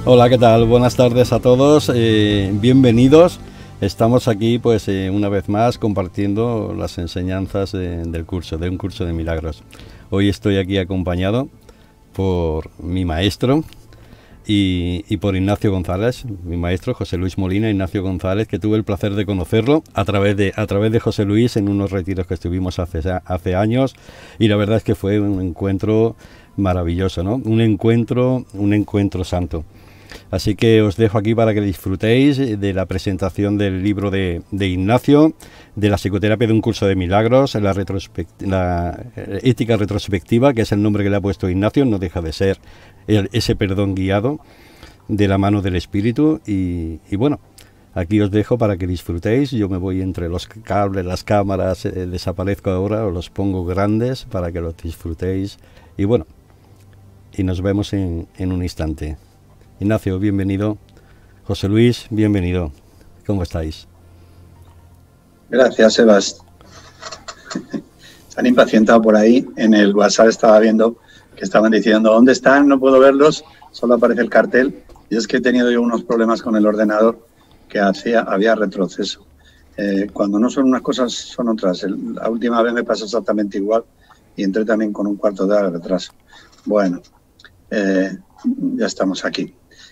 Hola, ¿qué tal? Buenas tardes a todos, bienvenidos. Estamos aquí pues una vez más compartiendo las enseñanzas del curso, de un curso de milagros. Hoy estoy aquí acompañado por mi maestro y por Ignacio González, mi maestro José Luis Molina, Ignacio González, que tuve el placer de conocerlo a través de José Luis en unos retiros que estuvimos hace años, y la verdad es que fue un encuentro maravilloso, ¿no? Un encuentro santo. Así que os dejo aquí para que disfrutéis de la presentación del libro de Ignacio, de la psicoterapia de un curso de milagros, la ética retrospectiva, que es el nombre que le ha puesto Ignacio, no deja de ser ese perdón guiado de la mano del Espíritu. Y bueno, aquí os dejo para que disfrutéis. Yo me voy entre los cables, las cámaras, desaparezco ahora, os los pongo grandes para que los disfrutéis. Y bueno, y nos vemos en un instante. Ignacio, bienvenido. José Luis, bienvenido. ¿Cómo estáis? Gracias, Sebas. Se han impacientado por ahí. En el WhatsApp estaba viendo que estaban diciendo, ¿dónde están? No puedo verlos, solo aparece el cartel. Y es que he tenido yo unos problemas con el ordenador que había retroceso. Cuando no son unas cosas, son otras. La última vez me pasó exactamente igual y entré también con un cuarto de hora de retraso. Bueno, ya estamos aquí.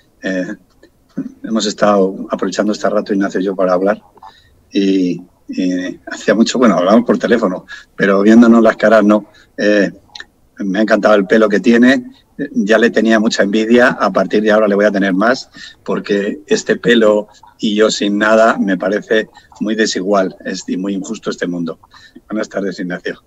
Hemos estado aprovechando este rato, Ignacio y yo, para hablar y hacía mucho, bueno, hablamos por teléfono, pero viéndonos las caras no. Me ha encantado el pelo que tiene, ya le tenía mucha envidia, a partir de ahora le voy a tener más, porque este pelo y yo sin nada me parece muy desigual y muy injusto este mundo. Buenas tardes, Ignacio.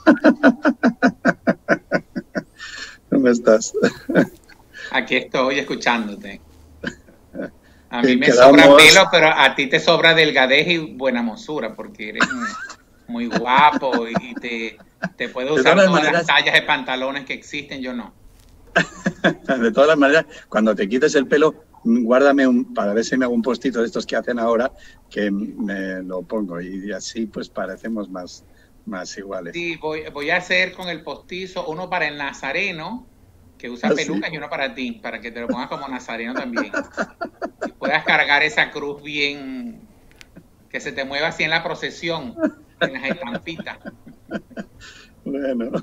¿Cómo estás? Aquí estoy escuchándote. A mí me sobra pelo, pero a ti te sobra delgadez y buena mozura, porque eres muy guapo y te puedes usar todas las tallas de pantalones que existen, yo no. De todas las maneras, cuando te quites el pelo, guárdame para ver si me hago un postito de estos que hacen ahora, que me lo pongo y así pues parecemos más iguales. Sí, voy a hacer con el postizo uno para el nazareno, que usa pelucas, y uno para ti, para que te lo pongas como nazareno también. Y puedas cargar esa cruz bien, que se te mueva así en la procesión, en las estampitas. Bueno,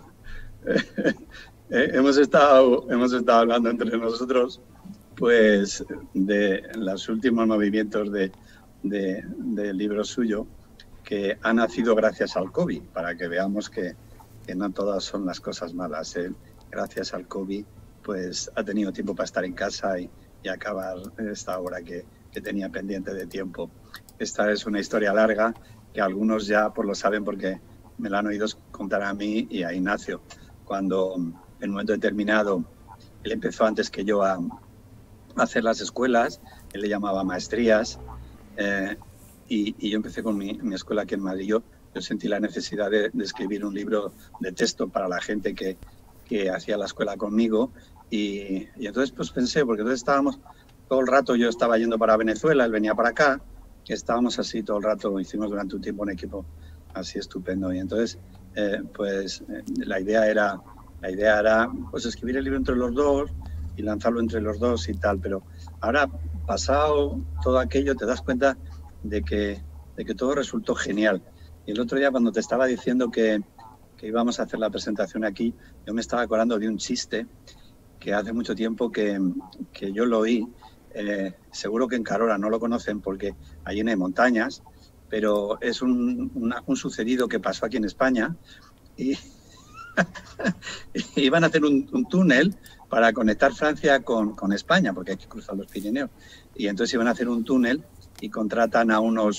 hemos estado hablando entre nosotros, pues, de los últimos movimientos del libro suyo, que ha nacido gracias al COVID, para que veamos que no todas son las cosas malas. Gracias al COVID, pues ha tenido tiempo para estar en casa y acabar esta obra que tenía pendiente de tiempo. Esta es una historia larga que algunos ya pues lo saben porque me la han oído contar a mí y a Ignacio. Cuando en un momento determinado, él empezó antes que yo a hacer las escuelas, él le llamaba maestrías, y yo empecé con mi escuela aquí en Madrid. Yo sentí la necesidad de escribir un libro de texto para la gente que hacía la escuela conmigo y entonces pues pensé, porque entonces estábamos todo el rato, yo estaba yendo para Venezuela, él venía para acá, que estábamos así todo el rato, hicimos durante un tiempo un equipo así estupendo y entonces la idea era pues escribir el libro entre los dos y lanzarlo entre los dos y tal, pero ahora pasado todo aquello te das cuenta de que todo resultó genial. Y el otro día cuando te estaba diciendo que íbamos a hacer la presentación aquí, yo me estaba acordando de un chiste que hace mucho tiempo que yo lo oí. Seguro que en Carora no lo conocen porque allí no hay montañas, pero es un sucedido que pasó aquí en España y iban a hacer un túnel para conectar Francia con España, porque hay que cruzar los Pirineos. Y entonces iban a hacer un túnel y contratan a una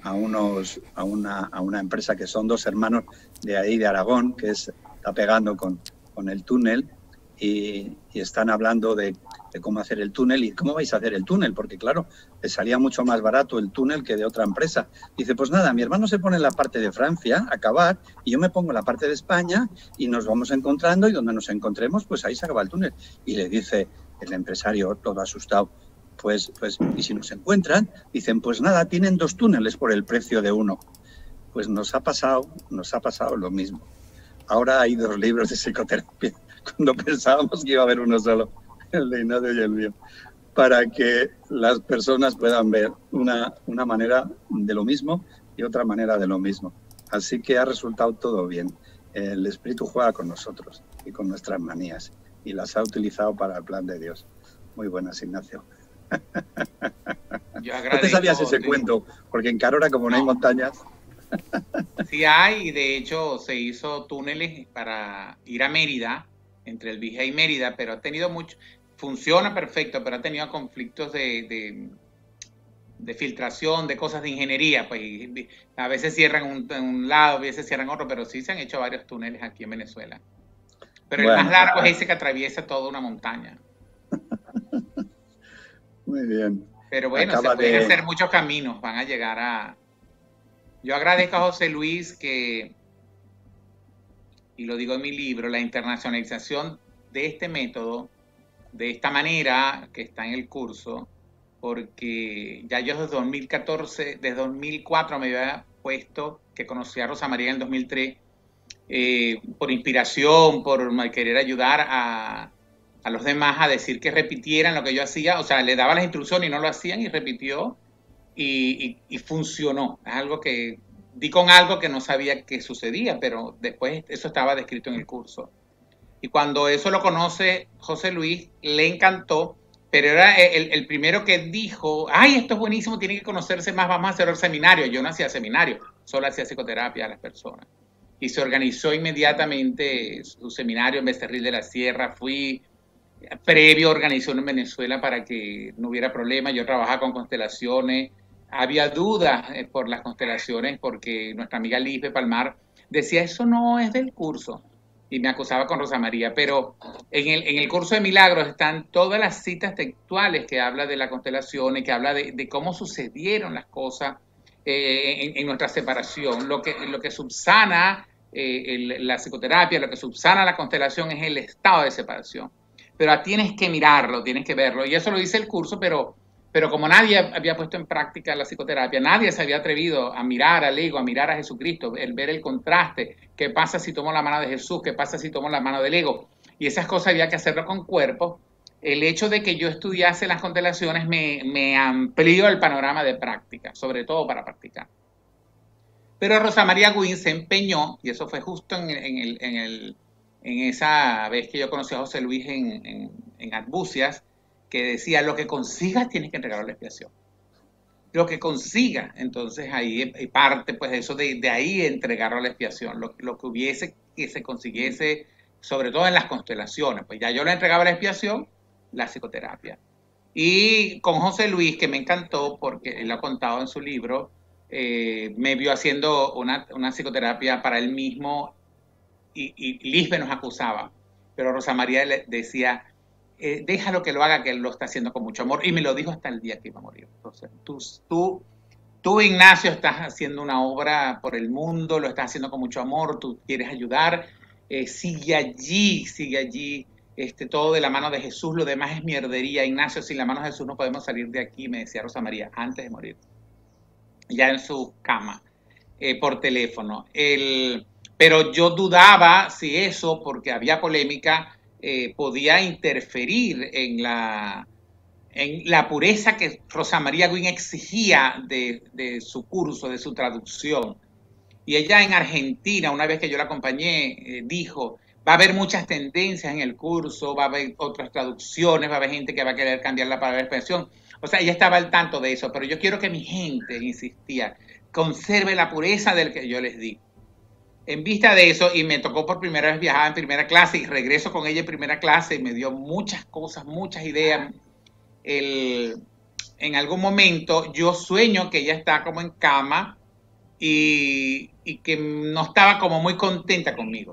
empresa que son dos hermanos de ahí, de Aragón, que está pegando con el túnel y están hablando de cómo hacer el túnel y cómo vais a hacer el túnel, porque claro, les salía mucho más barato el túnel que de otra empresa. Dice, pues nada, mi hermano se pone en la parte de Francia a acabar y yo me pongo en la parte de España y nos vamos encontrando y donde nos encontremos, pues ahí se acaba el túnel. Y le dice el empresario, todo asustado, pues, y si nos encuentran, dicen, pues nada, tienen dos túneles por el precio de uno. Pues nos ha pasado lo mismo. Ahora hay dos libros de psicoterapia, cuando pensábamos que iba a haber uno solo, el de Ignacio y el mío. para que las personas puedan ver una manera de lo mismo y otra manera de lo mismo. Así que ha resultado todo bien. El Espíritu juega con nosotros y con nuestras manías y las ha utilizado para el plan de Dios. Muy buenas, Ignacio. ¿No te sabías ese cuento? Porque en Carora, como no hay montañas... Sí hay, y de hecho se hizo túneles para ir a Mérida, entre el Vija y Mérida, pero ha tenido mucho... Funciona perfecto, pero ha tenido conflictos de filtración, de cosas de ingeniería, pues a veces cierran un lado, a veces cierran otro, pero sí se han hecho varios túneles aquí en Venezuela. Pero bueno, el más largo es ese que atraviesa toda una montaña. Muy bien. Pero bueno, se pueden hacer muchos caminos, van a llegar a... Yo agradezco a José Luis que, y lo digo en mi libro, la internacionalización de este método, de esta manera que está en el curso, porque ya yo desde 2014, desde 2004 me había puesto, que conocí a Rosa María en el 2003, por inspiración, por querer ayudar a los demás a decir que repitieran lo que yo hacía, o sea, le daba las instrucciones y no lo hacían y repitió y funcionó. Es algo que di con algo que no sabía que sucedía, pero después eso estaba descrito en el curso. Y cuando eso lo conoce José Luis, le encantó, pero era el primero que dijo, ay, esto es buenísimo, tiene que conocerse más, vamos a hacer el seminario. Yo no hacía seminario, solo hacía psicoterapia a las personas. Y se organizó inmediatamente su seminario en Becerril de la Sierra. Fui previo, organizó en Venezuela para que no hubiera problema. Yo trabajaba con constelaciones. Había dudas por las constelaciones porque nuestra amiga Lisbe Palmar decía, eso no es del curso. Y me acusaba con Rosa María, pero en el curso de Milagros están todas las citas textuales que habla de la constelación y que habla de cómo sucedieron las cosas en nuestra separación. Lo que subsana la psicoterapia, lo que subsana la constelación es el estado de separación. Pero tienes que mirarlo, tienes que verlo. Y eso lo dice el curso, pero como nadie había puesto en práctica la psicoterapia, nadie se había atrevido a mirar al ego, a mirar a Jesucristo, ver el contraste, qué pasa si tomo la mano de Jesús, qué pasa si tomo la mano del ego, y esas cosas había que hacerlo con cuerpo. El hecho de que yo estudiase las constelaciones me amplió el panorama de práctica, sobre todo para practicar. Pero Rosa María Guin se empeñó, y eso fue justo en esa vez que yo conocí a José Luis en Arbucias, que decía, lo que consigas tienes que entregar a la expiación. Lo que consigas. Entonces ahí parte pues eso de ahí entregarlo a la expiación. Lo que hubiese que se consiguiese, sobre todo en las constelaciones. Pues ya yo le entregaba a la expiación, la psicoterapia. Y con José Luis, que me encantó, porque él lo ha contado en su libro, me vio haciendo una psicoterapia para él mismo y Lisbe nos acusaba. Pero Rosa María le decía... déjalo que lo haga, que él lo está haciendo con mucho amor, y me lo dijo hasta el día que iba a morir. Entonces, tú, Ignacio, estás haciendo una obra por el mundo, lo estás haciendo con mucho amor, tú quieres ayudar, sigue allí, todo de la mano de Jesús, lo demás es mierdería. Ignacio, sin la mano de Jesús no podemos salir de aquí, me decía Rosa María, antes de morir, ya en su cama, por teléfono. Pero yo dudaba si eso, porque había polémica, podía interferir en la pureza que Rosa María Guin exigía de su curso, de su traducción. Y ella en Argentina, una vez que yo la acompañé, dijo, va a haber muchas tendencias en el curso, va a haber otras traducciones, va a haber gente que va a querer cambiar la palabra expresión. O sea, ella estaba al tanto de eso, pero yo quiero que mi gente, insistía, conserve la pureza del que yo les di. En vista de eso, y me tocó por primera vez viajar en primera clase y regreso con ella en primera clase y me dio muchas cosas, muchas ideas. En algún momento yo sueño que ella está como en cama y que no estaba como muy contenta conmigo.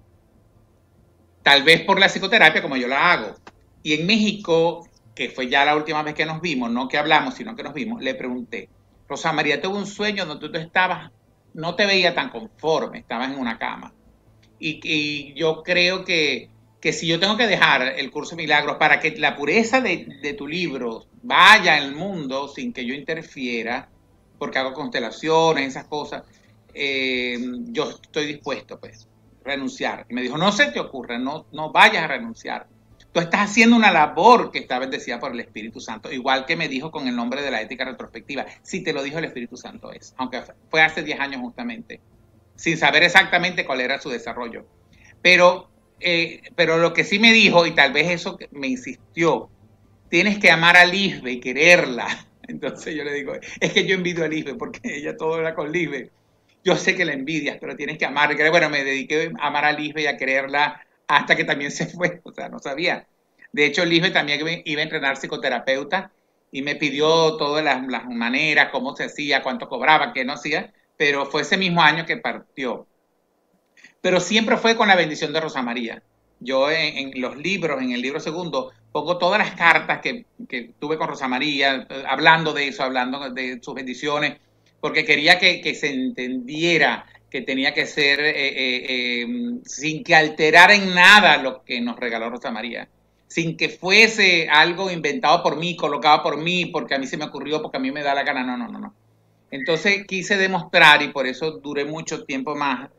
Tal vez por la psicoterapia como yo la hago. Y en México, que fue ya la última vez que nos vimos, no que hablamos, sino que nos vimos, le pregunté, Rosa María, tuve un sueño donde tú estabas... no te veía tan conforme, estabas en una cama. Y yo creo que si yo tengo que dejar el curso de Milagros para que la pureza de tu libro vaya al mundo sin que yo interfiera, porque hago constelaciones, esas cosas, yo estoy dispuesto, pues, a renunciar. Y me dijo, no se te ocurra, no vayas a renunciar. tú estás haciendo una labor que está bendecida por el Espíritu Santo, igual que me dijo con el nombre de la ética retrospectiva. Si te lo dijo el Espíritu Santo es, aunque fue hace 10 años justamente, sin saber exactamente cuál era su desarrollo. Pero lo que sí me dijo, y tal vez eso me insistió, tienes que amar a Lisbe y quererla. Entonces yo le digo, es que yo envidio a Lisbe porque ella todo era con Lisbe. Yo sé que la envidias, pero tienes que amar. Bueno, me dediqué a amar a Lisbe y a quererla hasta que también se fue, o sea, no sabía. De hecho, Lisbe también iba a entrenar psicoterapeuta y me pidió todas las maneras, cómo se hacía, cuánto cobraba, qué no hacía, pero fue ese mismo año que partió. Pero siempre fue con la bendición de Rosa María. Yo en los libros, en el libro segundo, pongo todas las cartas que tuve con Rosa María, hablando de eso, hablando de sus bendiciones, porque quería que se entendiera que tenía que ser sin que alterara en nada lo que nos regaló Rosa María, sin que fuese algo inventado por mí, colocado por mí, porque a mí se me ocurrió, porque a mí me da la gana, no. Entonces quise demostrar, y por eso duré mucho tiempo más,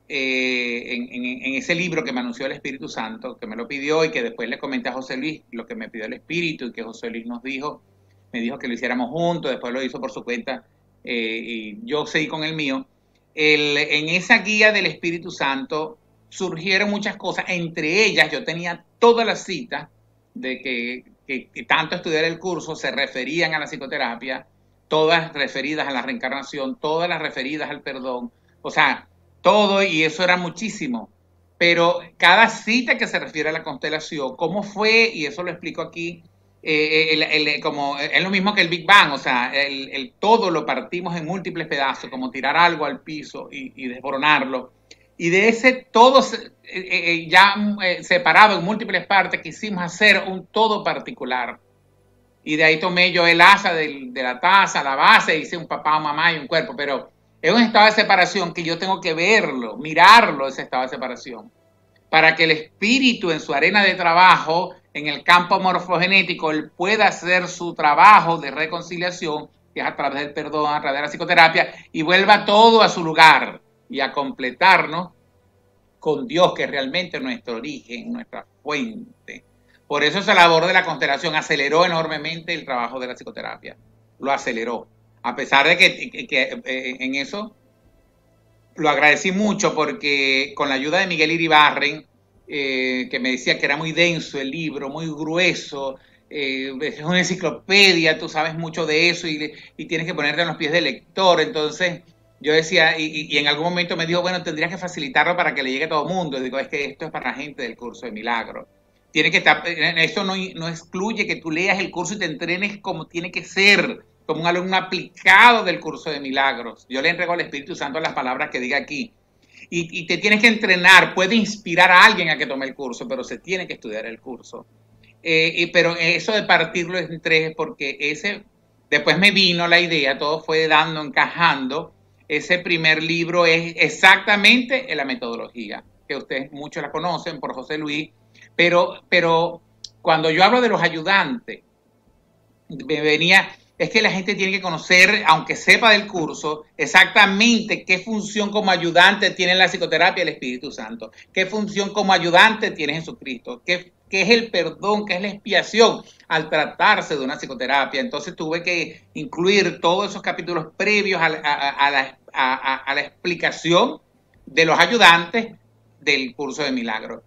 en ese libro que me anunció el Espíritu Santo, que me lo pidió y que después le comenté a José Luis lo que me pidió el Espíritu y que José Luis me dijo que lo hiciéramos juntos, después lo hizo por su cuenta y yo seguí con el mío. En esa guía del Espíritu Santo surgieron muchas cosas, entre ellas yo tenía todas las citas de que tanto estudiar el curso se referían a la psicoterapia, todas referidas a la reencarnación, todas las referidas al perdón, o sea, todo, y eso era muchísimo, pero cada cita que se refiere a la constelación, cómo fue, y eso lo explico aquí, como es lo mismo que el Big Bang, o sea, el todo lo partimos en múltiples pedazos, como tirar algo al piso y desboronarlo, y de ese todo ya separado en múltiples partes quisimos hacer un todo particular, y de ahí tomé yo el asa de la taza, la base, hice un papá, un mamá y un cuerpo, pero es un estado de separación que yo tengo que verlo, mirarlo, ese estado de separación, para que el espíritu en su arena de trabajo, en el campo morfogenético, él pueda hacer su trabajo de reconciliación, que es a través del perdón, a través de la psicoterapia, y vuelva todo a su lugar y a completarnos con Dios, que es realmente nuestro origen, nuestra fuente. Por eso esa labor de la constelación aceleró enormemente el trabajo de la psicoterapia, lo aceleró. A pesar de que en eso lo agradecí mucho porque con la ayuda de Miguel Iribarren, que me decía que era muy denso el libro, muy grueso, es una enciclopedia, tú sabes mucho de eso y tienes que ponerte en los pies del lector. Entonces yo decía, y en algún momento me dijo, bueno, tendrías que facilitarlo para que le llegue a todo el mundo. Y digo, es que esto es para la gente del curso de milagros. Tiene que estar, eso no excluye que tú leas el curso y te entrenes como tiene que ser, como un alumno aplicado del curso de milagros. Yo le entrego al Espíritu Santo las palabras que diga aquí. Y te tienes que entrenar, puede inspirar a alguien a que tome el curso, pero se tiene que estudiar el curso. Pero eso de partirlo en tres, porque después me vino la idea, todo fue encajando. Ese primer libro es exactamente la metodología, que ustedes muchos la conocen por José Luis, pero cuando yo hablo de los ayudantes, me venía... Es que la gente tiene que conocer, aunque sepa del curso, exactamente qué función como ayudante tiene la psicoterapia el Espíritu Santo, qué función como ayudante tiene Jesucristo, qué es el perdón, qué es la expiación al tratarse de una psicoterapia. Entonces tuve que incluir todos esos capítulos previos a la explicación de los ayudantes del curso de milagros.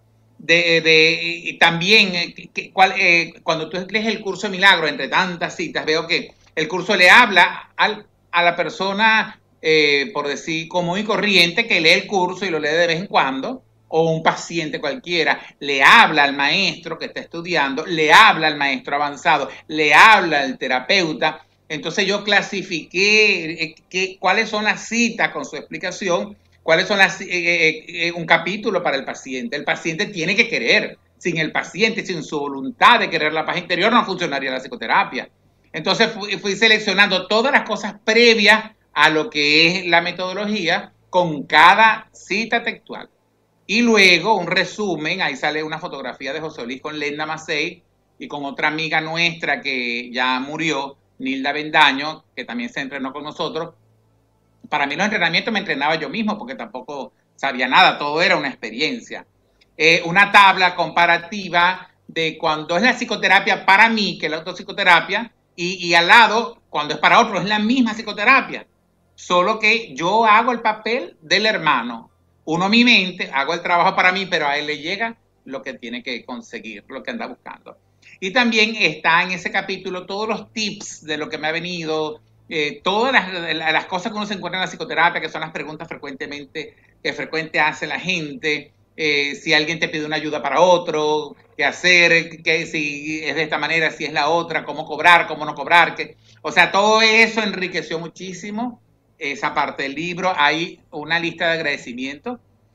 Y también, cuando tú lees el curso de milagros, entre tantas citas, veo que el curso le habla a la persona, por decir, común y corriente, que lee el curso y lo lee de vez en cuando, o un paciente cualquiera, le habla al maestro que está estudiando, le habla al maestro avanzado, le habla al terapeuta. Entonces yo clasifiqué cuáles son las citas con su explicación, cuáles son un capítulo para el paciente. El paciente tiene que querer. Sin el paciente, sin su voluntad de querer la paz interior, no funcionaría la psicoterapia. Entonces fui seleccionando todas las cosas previas a lo que es la metodología con cada cita textual. Y luego un resumen, ahí sale una fotografía de José Luis con Lenda Macei y con otra amiga nuestra que ya murió, Nilda Bendaño, que también se entrenó con nosotros. Para mí los entrenamientos me entrenaba yo mismo porque tampoco sabía nada, todo era una experiencia. Una tabla comparativa de cuando es la psicoterapia para mí, que es la autopsicoterapia, y al lado, cuando es para otro, es la misma psicoterapia. Solo que yo hago el papel del hermano. Uno mi mente, hago el trabajo para mí, pero a él le llega lo que tiene que conseguir, lo que anda buscando. Y también está en ese capítulo todos los tips de lo que me ha venido, todas las cosas que uno se encuentra en la psicoterapia, que son las preguntas que frecuente hace la gente, si alguien te pide una ayuda para otro, qué hacer, si es de esta manera, si es la otra, cómo cobrar, cómo no cobrar. O sea, todo eso enriqueció muchísimo esa parte del libro. Hay una lista de agradecimientos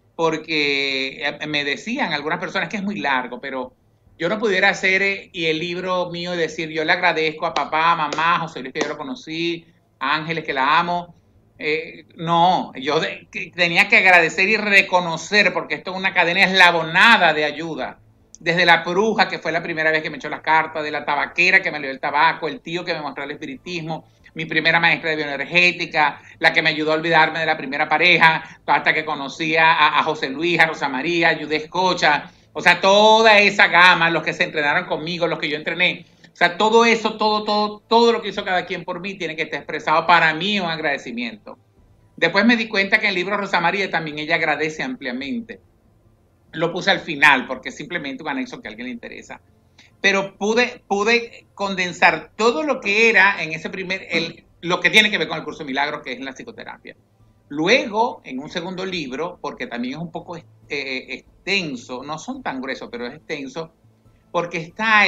porque me decían algunas personas que es muy largo, pero yo no pudiera hacer y el libro mío y decir, yo le agradezco a papá, a mamá, a José Luis, que yo lo conocí, a Ángeles, que la amo. No, yo tenía que agradecer y reconocer, porque esto es una cadena eslabonada de ayuda. Desde la bruja, que fue la primera vez que me echó las cartas, de la tabaquera que me dio el tabaco, el tío que me mostró el espiritismo, mi primera maestra de bioenergética, la que me ayudó a olvidarme de la primera pareja, hasta que conocí a José Luis, a Rosa María, a Judith Cocha. O sea, toda esa gama, los que se entrenaron conmigo, los que yo entrené. O sea, todo eso, todo lo que hizo cada quien por mí tiene que estar expresado para mí un agradecimiento. Después me di cuenta que en el libro Rosa María también ella agradece ampliamente. Lo puse al final porque es simplemente un anexo que a alguien le interesa. Pero pude condensar todo lo que era en ese lo que tiene que ver con el curso de milagros, que es la psicoterapia. Luego, en un segundo libro, porque también es un poco extenso, no son tan gruesos, pero es extenso, porque está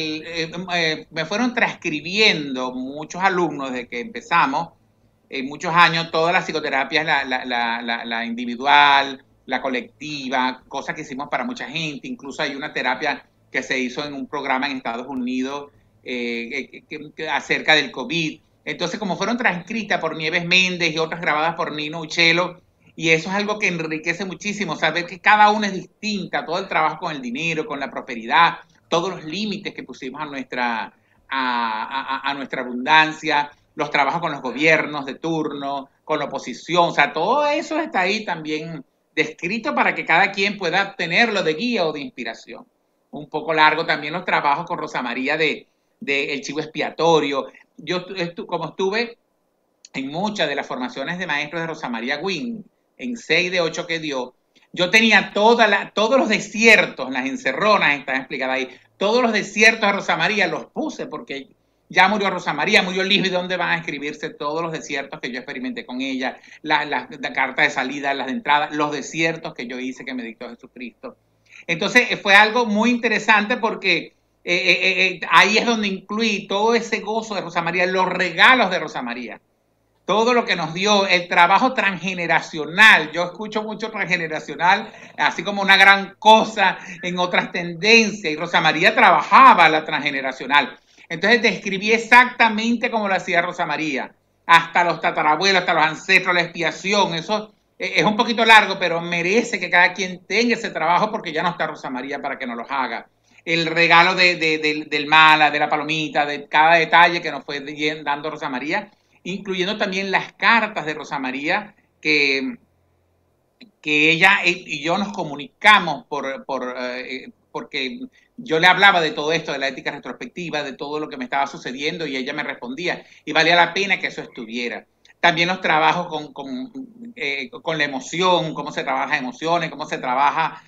me fueron transcribiendo muchos alumnos desde que empezamos, muchos años, todas las psicoterapias, la individual, la colectiva, cosas que hicimos para mucha gente. Incluso hay una terapia que se hizo en un programa en Estados Unidos acerca del COVID. Entonces, como fueron transcritas por Nieves Méndez y otras grabadas por Nino Uchelo, y eso es algo que enriquece muchísimo, saber que cada una es distinta, todo el trabajo con el dinero, con la prosperidad, todos los límites que pusimos a nuestra abundancia, los trabajos con los gobiernos de turno, con la oposición, o sea, todo eso está ahí también descrito para que cada quien pueda tenerlo de guía o de inspiración. Un poco largo también los trabajos con Rosa María de El Chivo Expiatorio. Yo como estuve en muchas de las formaciones de maestros de Rosa María Wynn, en 6 de 8 que dio, yo tenía todos los desiertos, las encerronas están explicadas ahí, todos los desiertos de Rosa María los puse porque ya murió Rosa María, murió Lisbeth, ¿dónde van a escribirse todos los desiertos que yo experimenté con ella? La carta de salida, las de entrada, los desiertos que yo hice que me dictó Jesucristo. Entonces fue algo muy interesante porque ahí es donde incluí todo ese gozo de Rosa María, los regalos de Rosa María, todo lo que nos dio, el trabajo transgeneracional. Yo escucho mucho transgeneracional, así como una gran cosa en otras tendencias, y Rosa María trabajaba la transgeneracional. Entonces describí exactamente como lo hacía Rosa María, hasta los tatarabuelos, hasta los ancestros, la expiación. Eso es un poquito largo, pero merece que cada quien tenga ese trabajo porque ya no está Rosa María para que nos los haga. El regalo del mala, de la palomita, de cada detalle que nos fue dando Rosa María, incluyendo también las cartas de Rosa María que ella y yo nos comunicamos porque yo le hablaba de todo esto, de la ética retrospectiva, de todo lo que me estaba sucediendo y ella me respondía y valía la pena que eso estuviera. También los trabajos con la emoción, cómo se trabaja emociones, cómo se trabaja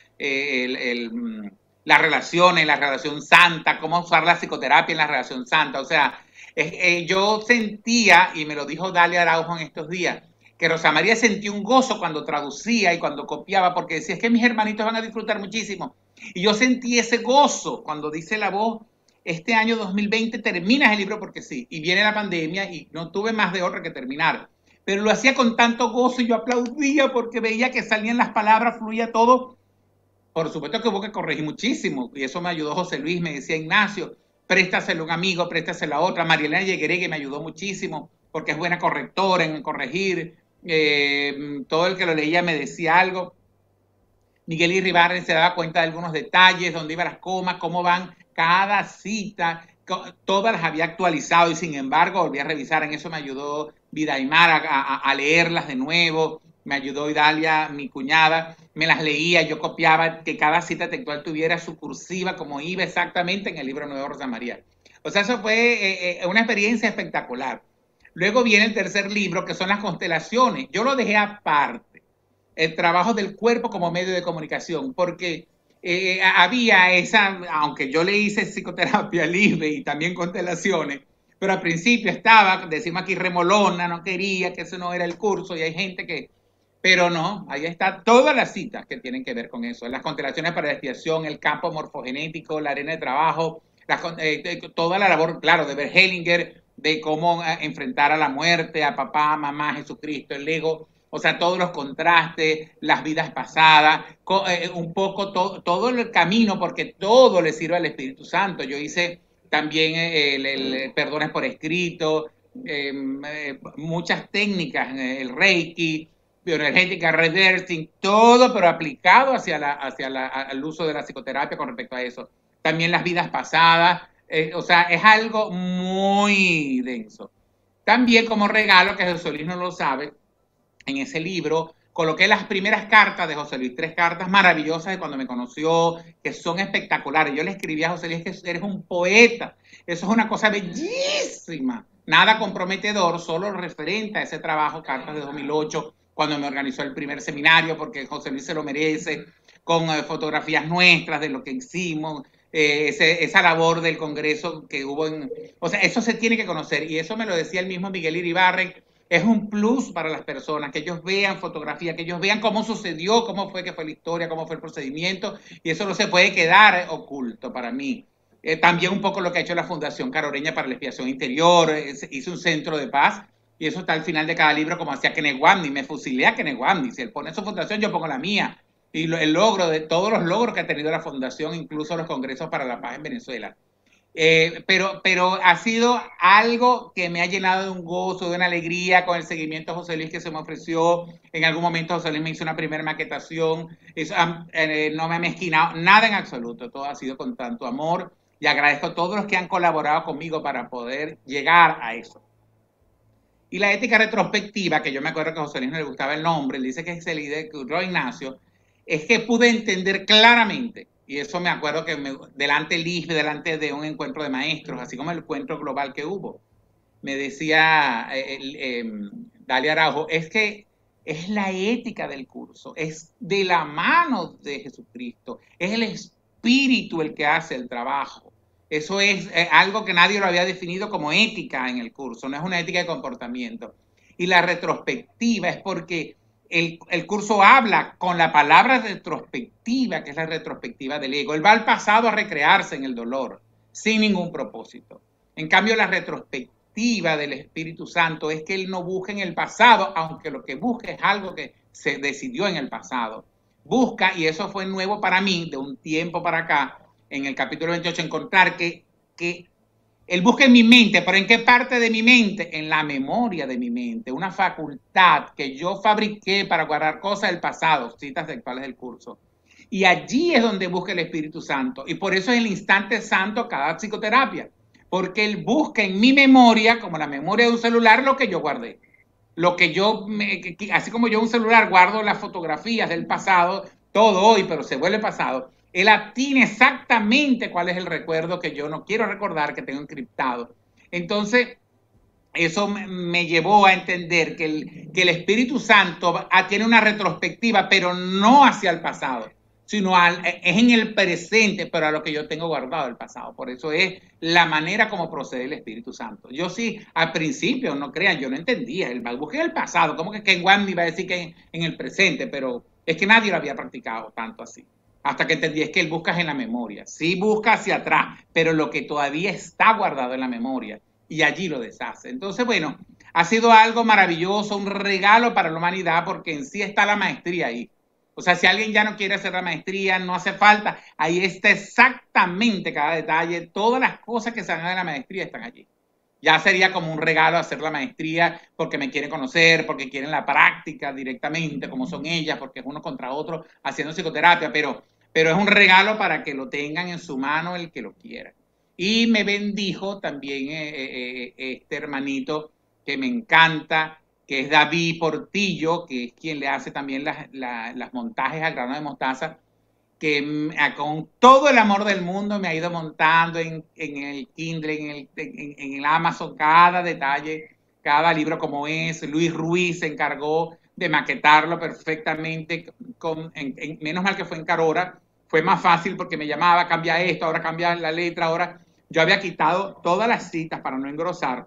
las relaciones, la relación santa, cómo usar la psicoterapia en la relación santa. O sea, yo sentía, y me lo dijo Dalia Araujo en estos días, que Rosa María sentía un gozo cuando traducía y cuando copiaba, porque decía, es que mis hermanitos van a disfrutar muchísimo. Y yo sentí ese gozo cuando dice la voz, este año 2020 terminas el libro porque sí, y viene la pandemia y no tuve más de otra que terminar. Pero lo hacía con tanto gozo y yo aplaudía porque veía que salían las palabras, fluía todo. Por supuesto que hubo que corregir muchísimo y eso me ayudó José Luis, me decía Ignacio, préstaselo a un amigo, préstaselo a otra. Marielena Yegueregui me ayudó muchísimo porque es buena correctora en corregir. Todo el que lo leía me decía algo. Miguel Iribarren se daba cuenta de algunos detalles, dónde iban las comas, cómo van cada cita, todas las había actualizado y sin embargo volví a revisar. En eso me ayudó Vidaimar a leerlas de nuevo, me ayudó Idalia, mi cuñada, me las leía, yo copiaba que cada cita textual tuviera su cursiva como iba exactamente en el libro nuevo de Rosa María. O sea, eso fue una experiencia espectacular. Luego viene el tercer libro, que son las constelaciones. Yo lo dejé aparte, el trabajo del cuerpo como medio de comunicación, porque había esa, aunque yo le hice psicoterapia libre y también constelaciones, pero al principio estaba, decimos aquí, remolona, no quería, que eso no era el curso, y hay gente que, pero no, ahí está todas las citas que tienen que ver con eso, las constelaciones para la expiación, el campo morfogenético, la arena de trabajo, toda la labor, claro, de Bert Hellinger, de cómo enfrentar a la muerte, a papá, mamá, Jesucristo, el ego, o sea, todos los contrastes, las vidas pasadas, un poco todo el camino, porque todo le sirve al Espíritu Santo. Yo hice también el perdones por escrito, muchas técnicas, el Reiki, bioenergética, reversing, todo, pero aplicado al uso de la psicoterapia con respecto a eso. También las vidas pasadas, o sea, es algo muy denso. También como regalo, que José Luis no lo sabe, en ese libro coloqué las primeras cartas de José Luis, 3 cartas maravillosas de cuando me conoció, que son espectaculares. Yo le escribí a José Luis que eres un poeta, eso es una cosa bellísima, nada comprometedor, solo referente a ese trabajo, cartas de 2008, cuando me organizó el primer seminario, porque José Luis se lo merece, con fotografías nuestras de lo que hicimos, esa labor del congreso que hubo o sea, eso se tiene que conocer, y eso me lo decía el mismo Miguel Iribarren. Es un plus para las personas, que ellos vean fotografía, que ellos vean cómo sucedió, cómo fue que fue la historia, cómo fue el procedimiento, y eso no se puede quedar oculto para mí. También un poco lo que ha hecho la Fundación Caroreña para la Expiación Interior, hizo un centro de paz, y eso está al final de cada libro, como hacía Kenegwamni, me fusilé a Kenegwamni, si él pone su fundación, yo pongo la mía, y el logro de todos los logros que ha tenido la Fundación, incluso los congresos para la paz en Venezuela. Pero ha sido algo que me ha llenado de un gozo, de una alegría con el seguimiento a José Luis que se me ofreció. En algún momento José Luis me hizo una primera maquetación, no me ha mezquinado nada en absoluto, todo ha sido con tanto amor, y agradezco a todos los que han colaborado conmigo para poder llegar a eso. Y la ética retrospectiva, que yo me acuerdo que a José Luis no le gustaba el nombre, él dice que es el líder que ocurrió Ignacio, es que pude entender claramente, y eso me acuerdo que delante del IFE, delante de un encuentro de maestros, así como el encuentro global que hubo, me decía Dalia Araujo, es que es la ética del curso, es de la mano de Jesucristo, es el Espíritu el que hace el trabajo. Eso es algo que nadie lo había definido como ética en el curso, no es una ética de comportamiento. Y la retrospectiva es porque el curso habla con la palabra retrospectiva, que es la retrospectiva del ego. Él va al pasado a recrearse en el dolor, sin ningún propósito. En cambio, la retrospectiva del Espíritu Santo es que él no busca en el pasado, aunque lo que busca es algo que se decidió en el pasado. Busca, y eso fue nuevo para mí, de un tiempo para acá, en el capítulo 28, encontrar que él busca en mi mente, pero ¿en qué parte de mi mente? En la memoria de mi mente, una facultad que yo fabriqué para guardar cosas del pasado, citas textuales del curso. Y allí es donde busca el Espíritu Santo. Y por eso es el instante santo cada psicoterapia. Porque él busca en mi memoria, como la memoria de un celular, lo que yo guardé. Lo que yo, así como yo en un celular guardo las fotografías del pasado, todo hoy, pero se vuelve pasado. Él atina exactamente cuál es el recuerdo que yo no quiero recordar, que tengo encriptado. Entonces, eso me llevó a entender que el Espíritu Santo tiene una retrospectiva, pero no hacia el pasado, sino es en el presente, pero a lo que yo tengo guardado del pasado. Por eso es la manera como procede el Espíritu Santo. Yo sí, al principio, no crean, yo no entendía, busqué el pasado, como que Ken Wam iba a decir que en el presente, pero es que nadie lo había practicado tanto así. Hasta que entendí, es que él busca en la memoria, sí busca hacia atrás, pero lo que todavía está guardado en la memoria, y allí lo deshace. Entonces, bueno, ha sido algo maravilloso, un regalo para la humanidad, porque en sí está la maestría ahí. O sea, si alguien ya no quiere hacer la maestría, no hace falta, ahí está exactamente cada detalle, todas las cosas que se hagan de la maestría están allí. Ya sería como un regalo hacer la maestría porque me quieren conocer, porque quieren la práctica directamente, como son ellas, porque es uno contra otro haciendo psicoterapia, pero es un regalo para que lo tengan en su mano el que lo quiera. Y me bendijo también este hermanito que me encanta, que es David Portillo, que es quien le hace también las montajes al grano de mostaza, que con todo el amor del mundo me ha ido montando en el Kindle, en el Amazon, cada detalle, cada libro como es. Luis Ruiz se encargó de maquetarlo perfectamente, menos mal que fue en Carora, fue más fácil porque me llamaba, cambia esto, ahora cambia la letra, ahora yo había quitado todas las citas para no engrosar,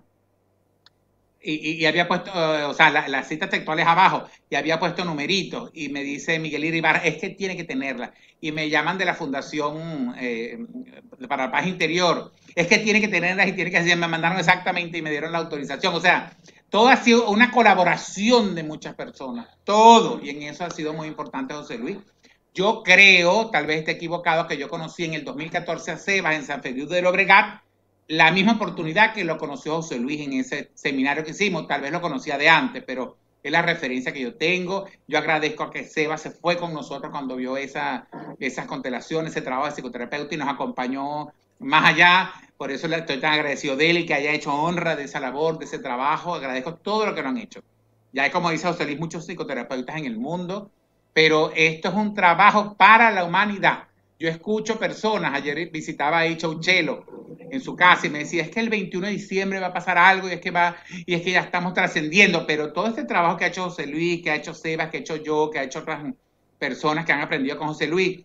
y había puesto, o sea, las citas textuales abajo, y había puesto numeritos, y me dice Miguel Iribar, es que tiene que tenerla, y me llaman de la Fundación para la Paz Interior, es que tiene que tenerlas y tiene que hacer, me mandaron exactamente y me dieron la autorización, o sea, todo ha sido una colaboración de muchas personas, todo, y en eso ha sido muy importante José Luis. Yo creo, tal vez esté equivocado, que yo conocí en el 2014 a Sebas en San Feliu de Llobregat, la misma oportunidad que lo conoció José Luis en ese seminario que hicimos, tal vez lo conocía de antes, pero es la referencia que yo tengo. Yo agradezco a que Sebas se fue con nosotros cuando vio esas constelaciones, ese trabajo de psicoterapeuta y nos acompañó más allá. Por eso le estoy tan agradecido de él y que haya hecho honra de esa labor, de ese trabajo. Agradezco todo lo que lo han hecho. Ya hay, como dice José Luis, muchos psicoterapeutas en el mundo, pero esto es un trabajo para la humanidad. Yo escucho personas, ayer visitaba ahí Chouchelo en su casa y me decía, es que el 21 de diciembre va a pasar algo y es que ya estamos trascendiendo, pero todo este trabajo que ha hecho José Luis, que ha hecho Sebas, que he hecho yo, que ha hecho otras personas que han aprendido con José Luis,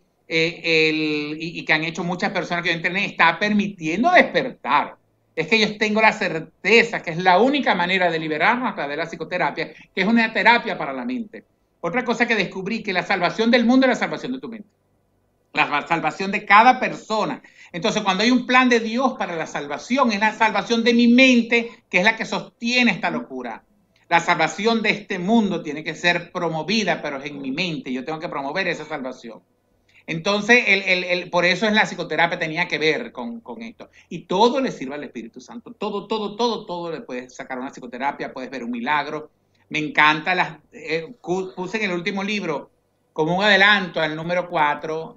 y que han hecho muchas personas que yo entrené, está permitiendo despertar. Es que yo tengo la certeza que es la única manera de liberarnos a través de la psicoterapia, que es una terapia para la mente. Otra cosa que descubrí, que la salvación del mundo es la salvación de tu mente. La salvación de cada persona. Entonces, cuando hay un plan de Dios para la salvación, es la salvación de mi mente, que es la que sostiene esta locura. La salvación de este mundo tiene que ser promovida, pero es en mi mente. Yo tengo que promover esa salvación. Entonces, por eso es la psicoterapia tenía que ver con esto. Y todo le sirve al Espíritu Santo. Todo le puedes sacar una psicoterapia, puedes ver un milagro. Me encanta, puse en el último libro, como un adelanto al número 4,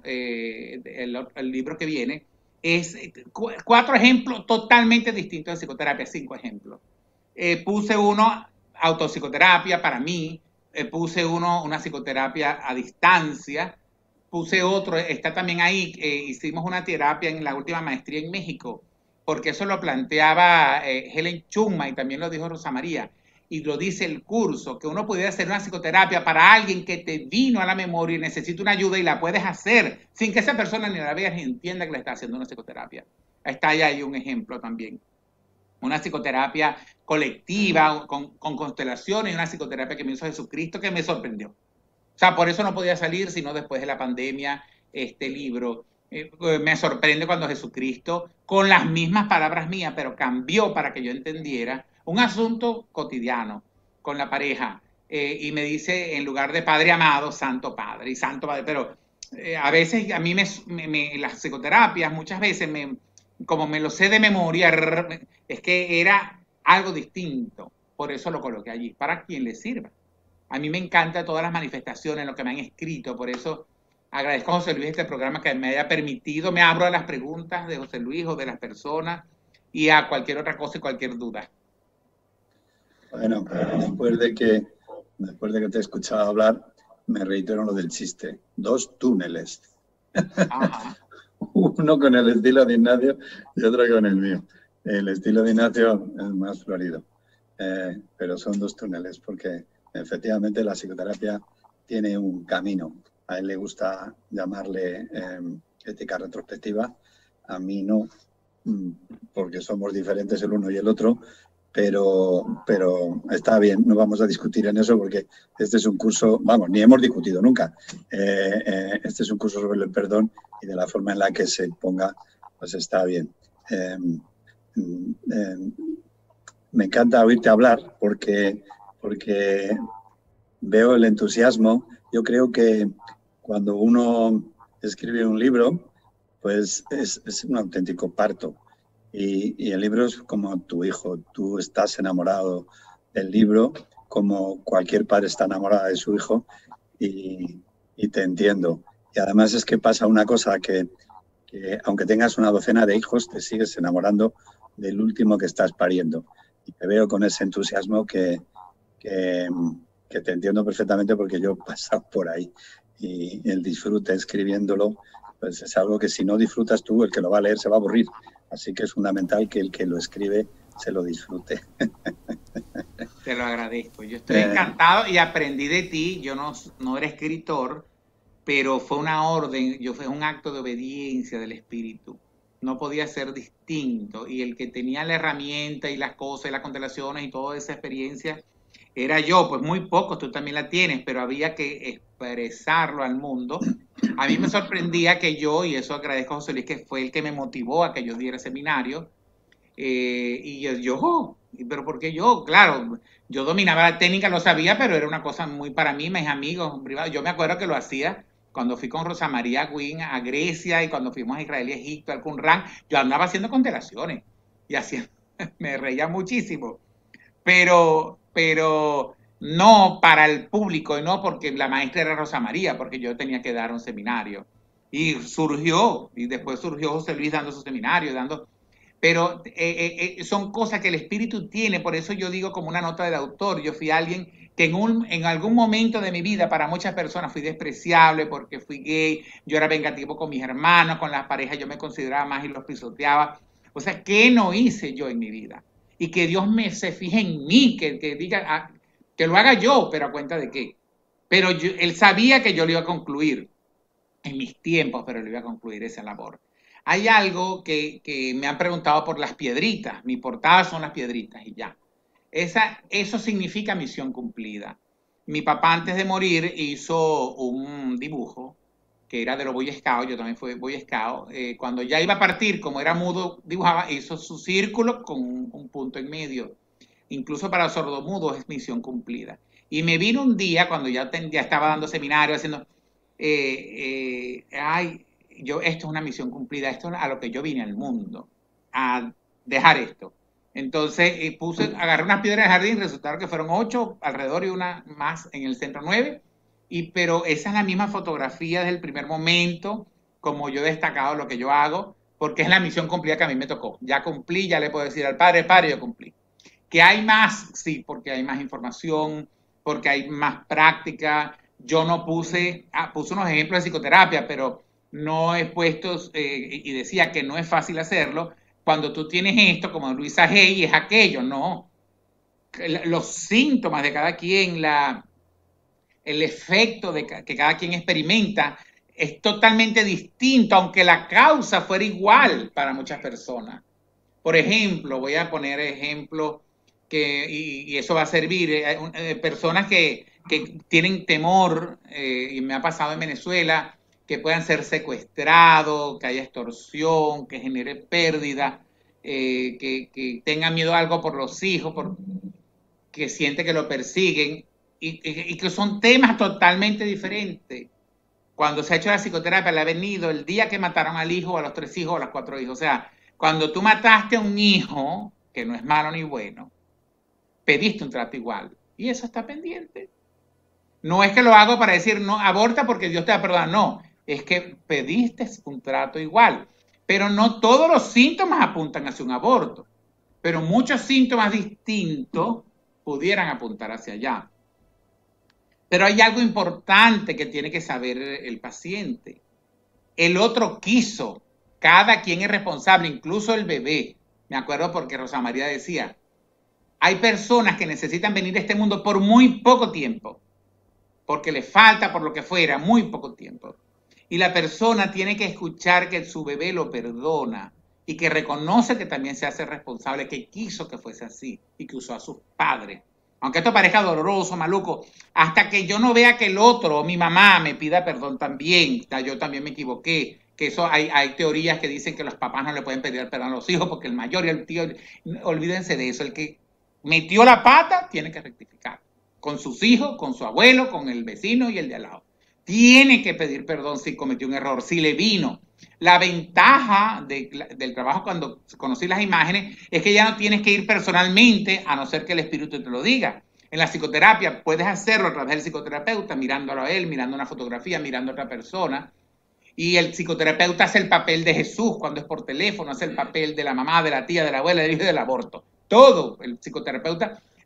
el libro que viene, es 4 ejemplos totalmente distintos de psicoterapia, 5 ejemplos. Puse uno, autopsicoterapia para mí, puse uno, una psicoterapia a distancia, puse otro, está también ahí, hicimos una terapia en la última maestría en México, porque eso lo planteaba Helen Chuma y también lo dijo Rosa María, y lo dice el curso, que uno pudiera hacer una psicoterapia para alguien que te vino a la memoria y necesita una ayuda y la puedes hacer sin que esa persona ni la vea ni entienda que le está haciendo una psicoterapia. Está ahí un ejemplo también. Una psicoterapia colectiva con constelaciones y una psicoterapia que me hizo Jesucristo que me sorprendió. O sea, por eso no podía salir, sino después de la pandemia, este libro. Me sorprende cuando Jesucristo, con las mismas palabras mías, pero cambió para que yo entendiera un asunto cotidiano con la pareja, y me dice, en lugar de Padre amado, Santo Padre, y Santo Padre, pero a veces a mí las psicoterapias, muchas veces, como me lo sé de memoria, es que era algo distinto, por eso lo coloqué allí, para quien le sirva. A mí me encantan todas las manifestaciones, lo que me han escrito, por eso agradezco a José Luis este programa que me haya permitido, me abro a las preguntas de José Luis o de las personas y a cualquier otra cosa y cualquier duda. Bueno, después de que te he escuchado hablar, me reitero lo del chiste. 2 túneles. Ajá. Uno con el estilo de Ignacio y otro con el mío. El estilo de Ignacio es más florido, pero son 2 túneles porque efectivamente la psicoterapia tiene un camino. A él le gusta llamarle ética retrospectiva, a mí no, porque somos diferentes el uno y el otro, pero está bien, no vamos a discutir en eso porque este es un curso, vamos, ni hemos discutido nunca. Este es un curso sobre el perdón y de la forma en la que se ponga, pues está bien. Me encanta oírte hablar porque veo el entusiasmo. Yo creo que cuando uno escribe un libro, pues es un auténtico parto. Y el libro es como tu hijo. Tú estás enamorado del libro como cualquier padre está enamorado de su hijo y te entiendo. Y además es que pasa una cosa que aunque tengas una docena de hijos, te sigues enamorando del último que estás pariendo. Y te veo con ese entusiasmo que que te entiendo perfectamente porque yo he pasado por ahí y el disfrute escribiéndolo, pues es algo que si no disfrutas tú, el que lo va a leer se va a aburrir. Así que es fundamental que el que lo escribe se lo disfrute. Te lo agradezco. Yo estoy encantado y aprendí de ti. Yo no era escritor, pero fue una orden, fue un acto de obediencia del espíritu. No podía ser distinto. Y el que tenía la herramienta y las cosas y las constelaciones y toda esa experiencia era yo. Pues muy pocos, tú también la tienes, pero había que expresarlo al mundo. A mí me sorprendía que yo, y eso agradezco a José Luis, que fue el que me motivó a que yo diera seminario. Y yo, pero ¿por qué yo? Claro, yo dominaba la técnica, lo sabía, pero era una cosa muy para mí, mis amigos privados. Yo me acuerdo que lo hacía cuando fui con Rosa María Guin a Grecia y cuando fuimos a Israel y Egipto, al Qumran, yo andaba haciendo constelaciones y hacía, me reía muchísimo, pero no para el público y no porque la maestra era Rosa María, porque yo tenía que dar un seminario. Y después surgió José Luis dando su seminario, pero son cosas que el espíritu tiene, por eso yo digo como una nota del autor, yo fui alguien que en algún momento de mi vida, para muchas personas fui despreciable porque fui gay, yo era vengativo con mis hermanos, con las parejas, yo me consideraba más y los pisoteaba. O sea, ¿qué no hice yo en mi vida? Y que Dios se fije en mí, que diga, que lo haga yo, pero ¿a cuenta de qué? Pero él sabía que yo lo iba a concluir en mis tiempos, pero lo iba a concluir esa labor. Hay algo que me han preguntado por las piedritas. Mi portada son las piedritas y ya. Eso significa misión cumplida. Mi papá antes de morir hizo un dibujo que era de los Boy Scouts, yo también fui Boy Scout. Cuando ya iba a partir, como era mudo, dibujaba, hizo su círculo con un punto en medio. Incluso para sordomudos es misión cumplida. Y me vino un día, cuando ya estaba dando seminario, haciendo... esto es una misión cumplida, esto es a lo que yo vine al mundo, a dejar esto. Entonces agarré unas piedras de jardín, resultaron que fueron 8 alrededor y una más en el centro 9, pero esa es la misma fotografía desde el primer momento, como yo he destacado lo que yo hago, porque es la misión cumplida que a mí me tocó. Ya cumplí, ya le puedo decir al padre, yo cumplí. ¿Que hay más? Sí, porque hay más información, porque hay más práctica. Yo no puse unos ejemplos de psicoterapia, pero no he puesto, y decía que no es fácil hacerlo, cuando tú tienes esto, como Luisa Hay, es aquello, no. Los síntomas de cada quien, el efecto que cada quien experimenta, es totalmente distinto, aunque la causa fuera igual para muchas personas. Por ejemplo, voy a poner ejemplo, y eso va a servir, personas que tienen temor, y me ha pasado en Venezuela, que puedan ser secuestrados, que haya extorsión, que genere pérdida, que tengan miedo a algo por los hijos, que siente que lo persiguen, y que son temas totalmente diferentes. Cuando se ha hecho la psicoterapia, le ha venido el día que mataron al hijo, a los 3 hijos, o a los 4 hijos. O sea, cuando tú mataste a un hijo, que no es malo ni bueno, pediste un trato igual. Y eso está pendiente. No es que lo hago para decir, no, aborta porque Dios te va a perdonar. No, es que pediste un trato igual. Pero no todos los síntomas apuntan hacia un aborto. Pero muchos síntomas distintos pudieran apuntar hacia allá. Pero hay algo importante que tiene que saber el paciente. El otro quiso. Cada quien es responsable, incluso el bebé. Me acuerdo porque Rosa María decía, hay personas que necesitan venir a este mundo por muy poco tiempo, porque le falta, por lo que fuera, muy poco tiempo. Y la persona tiene que escuchar que su bebé lo perdona y que reconoce que también se hace responsable, que quiso que fuese así y que usó a sus padres. Aunque esto parezca doloroso, maluco, hasta que yo no vea que el otro, o mi mamá, me pida perdón también, yo también me equivoqué, que eso hay teorías que dicen que los papás no le pueden pedir perdón a los hijos porque el mayor y el tío, olvídense de eso, el que metió la pata tiene que rectificar, con sus hijos, con su abuelo, con el vecino y el de al lado. Tiene que pedir perdón si cometió un error, si le vino. La ventaja del trabajo cuando conocí las imágenes es que ya no tienes que ir personalmente, a no ser que el espíritu te lo diga. En la psicoterapia puedes hacerlo a través del psicoterapeuta, mirándolo a él, mirando una fotografía, mirando a otra persona. Y el psicoterapeuta hace el papel de Jesús cuando es por teléfono, hace el papel de la mamá, de la tía, de la abuela, del hijo y del aborto. Todo el psicoterapeuta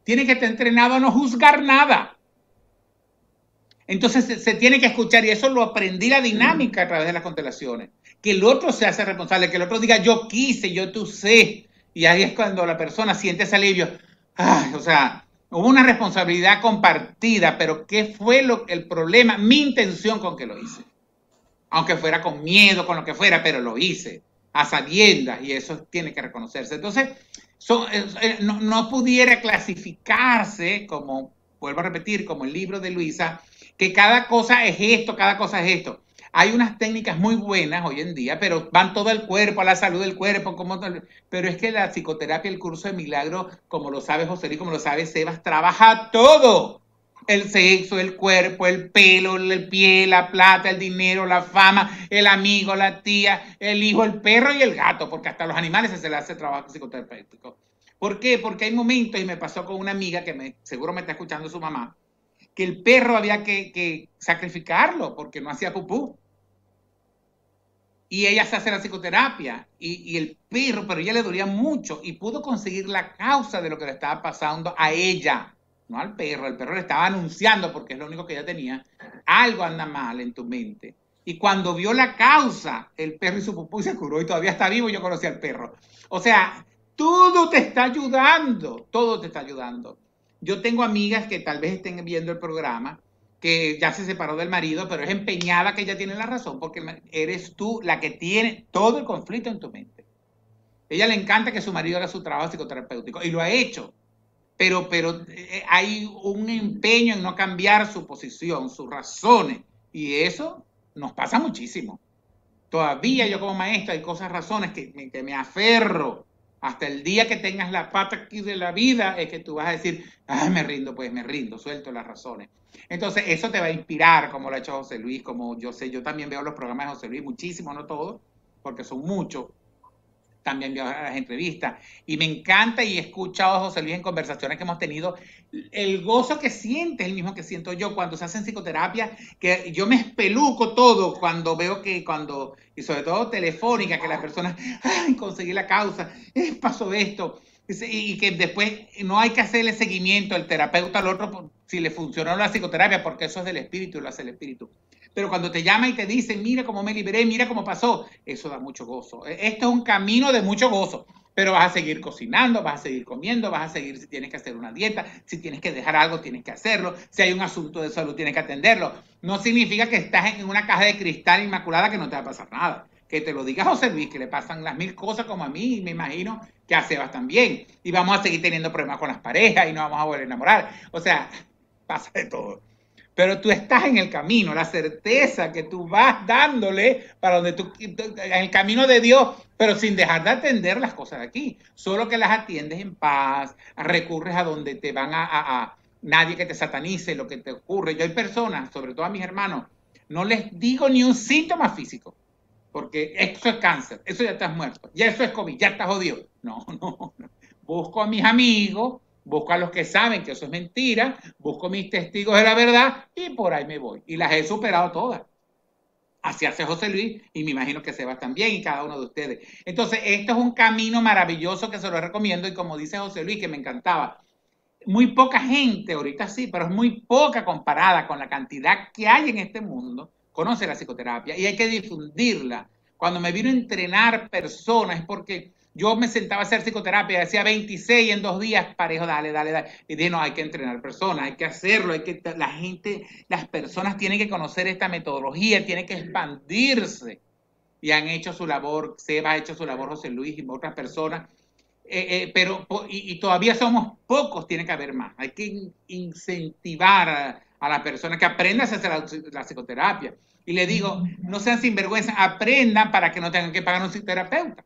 tiene que estar entrenado a no juzgar nada. Entonces se tiene que escuchar, y eso lo aprendí la dinámica a través de las constelaciones. Que el otro se hace responsable, que el otro diga yo quise, yo tú sé. Y ahí es cuando la persona siente ese alivio. Ay, o sea, hubo una responsabilidad compartida, pero ¿qué fue el problema? Mi intención con que lo hice. Aunque fuera con miedo, con lo que fuera, pero lo hice a sabiendas, y eso tiene que reconocerse. Entonces, no pudiera clasificarse como, vuelvo a repetir, como el libro de Luisa, que cada cosa es esto, cada cosa es esto. Hay unas técnicas muy buenas hoy en día, pero van todo el cuerpo, a la salud del cuerpo, pero es que la psicoterapia, el curso de milagros, como lo sabe José Luis, como lo sabe Sebas, trabaja todo. El sexo, el cuerpo, el pelo, el pie, la plata, el dinero, la fama, el amigo, la tía, el hijo, el perro y el gato, porque hasta los animales se les hace trabajo psicoterapéutico. ¿Por qué? Porque hay momentos, y me pasó con una amiga que seguro me está escuchando su mamá, que el perro había que sacrificarlo porque no hacía pupú. Y ella se hace la psicoterapia y el perro, pero ella le dolía mucho y pudo conseguir la causa de lo que le estaba pasando a ella, no al perro. El perro le estaba anunciando, porque es lo único que ella tenía, algo anda mal en tu mente. Y cuando vio la causa, el perro hizo pupú y se curó y todavía está vivo y yo conocí al perro. O sea, todo te está ayudando, todo te está ayudando. Yo tengo amigas que tal vez estén viendo el programa, que ya se separó del marido, pero es empeñada que ella tiene la razón, porque eres tú la que tiene todo el conflicto en tu mente. A ella le encanta que su marido haga su trabajo psicoterapéutico, y lo ha hecho, pero hay un empeño en no cambiar su posición, sus razones, y eso nos pasa muchísimo. Todavía yo como maestra hay cosas, razones que me aferro. Hasta el día que tengas la pata aquí de la vida es que tú vas a decir, ay, me rindo, pues me rindo, suelto las razones. Entonces eso te va a inspirar, como lo ha hecho José Luis, como yo sé, yo también veo los programas de José Luis, muchísimo, no todos, porque son muchos. También veo las entrevistas y me encanta, y he escuchado a José Luis en conversaciones que hemos tenido, el gozo que siente es el mismo que siento yo cuando se hace psicoterapia, que yo me espeluco todo cuando veo y sobre todo telefónica, que la persona, ay, conseguí la causa, pasó esto, y que después no hay que hacerle seguimiento al terapeuta al otro si le funcionó la psicoterapia, porque eso es del espíritu, lo hace el espíritu. Pero cuando te llama y te dicen, mira cómo me liberé, mira cómo pasó, eso da mucho gozo. Esto es un camino de mucho gozo, pero vas a seguir cocinando, vas a seguir comiendo, vas a seguir, si tienes que hacer una dieta, si tienes que dejar algo, tienes que hacerlo, si hay un asunto de salud, tienes que atenderlo. No significa que estás en una caja de cristal inmaculada que no te va a pasar nada. Que te lo diga José Luis, que le pasan las 1000 cosas como a mí, y me imagino que a Sebas también. Y vamos a seguir teniendo problemas con las parejas y no vamos a volver a enamorar. O sea, pasa de todo. Pero tú estás en el camino, la certeza que tú vas dándole para donde en el camino de Dios, pero sin dejar de atender las cosas de aquí. Solo que las atiendes en paz, recurres a donde te van nadie que te satanice lo que te ocurre. Yo hay personas, sobre todo a mis hermanos, no les digo ni un síntoma físico, porque eso es cáncer, eso ya estás muerto, ya eso es COVID, ya estás jodido. No. Busco a mis amigos, busco a los que saben que eso es mentira, busco mis testigos de la verdad y por ahí me voy. Y las he superado todas. Así hace José Luis y me imagino que Sebas también y cada uno de ustedes. Entonces, esto es un camino maravilloso que se lo recomiendo, y como dice José Luis, que me encantaba, muy poca gente, ahorita sí, pero es muy poca comparada con la cantidad que hay en este mundo, conoce la psicoterapia y hay que difundirla. Cuando me vino a entrenar personas es porque yo me sentaba a hacer psicoterapia, hacía 26 en 2 días, parejo, dale. Y dije, no, hay que entrenar personas, hay que hacerlo, las personas tienen que conocer esta metodología, tienen que expandirse. Y han hecho su labor, Seba ha hecho su labor, José Luis y otras personas. Pero todavía somos pocos, tiene que haber más. Hay que incentivar a las personas que aprendan a hacer la psicoterapia. Y le digo, no sean sinvergüenza, aprendan para que no tengan que pagar un psicoterapeuta.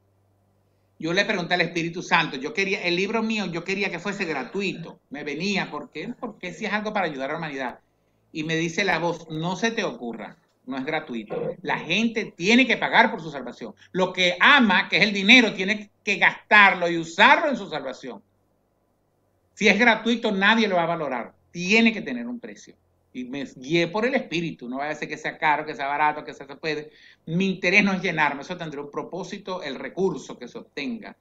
Yo le pregunté al Espíritu Santo, el libro mío, yo quería que fuese gratuito. Me venía, ¿por qué? Porque si es algo para ayudar a la humanidad. Y me dice la voz, no se te ocurra, no es gratuito. La gente tiene que pagar por su salvación. Lo que ama, que es el dinero, tiene que gastarlo y usarlo en su salvación. Si es gratuito, nadie lo va a valorar. Tiene que tener un precio. Y me guié por el espíritu, no vaya a ser que sea caro, que sea barato, que se puede. Mi interés no es llenarme, eso tendrá un propósito, el recurso que se obtenga.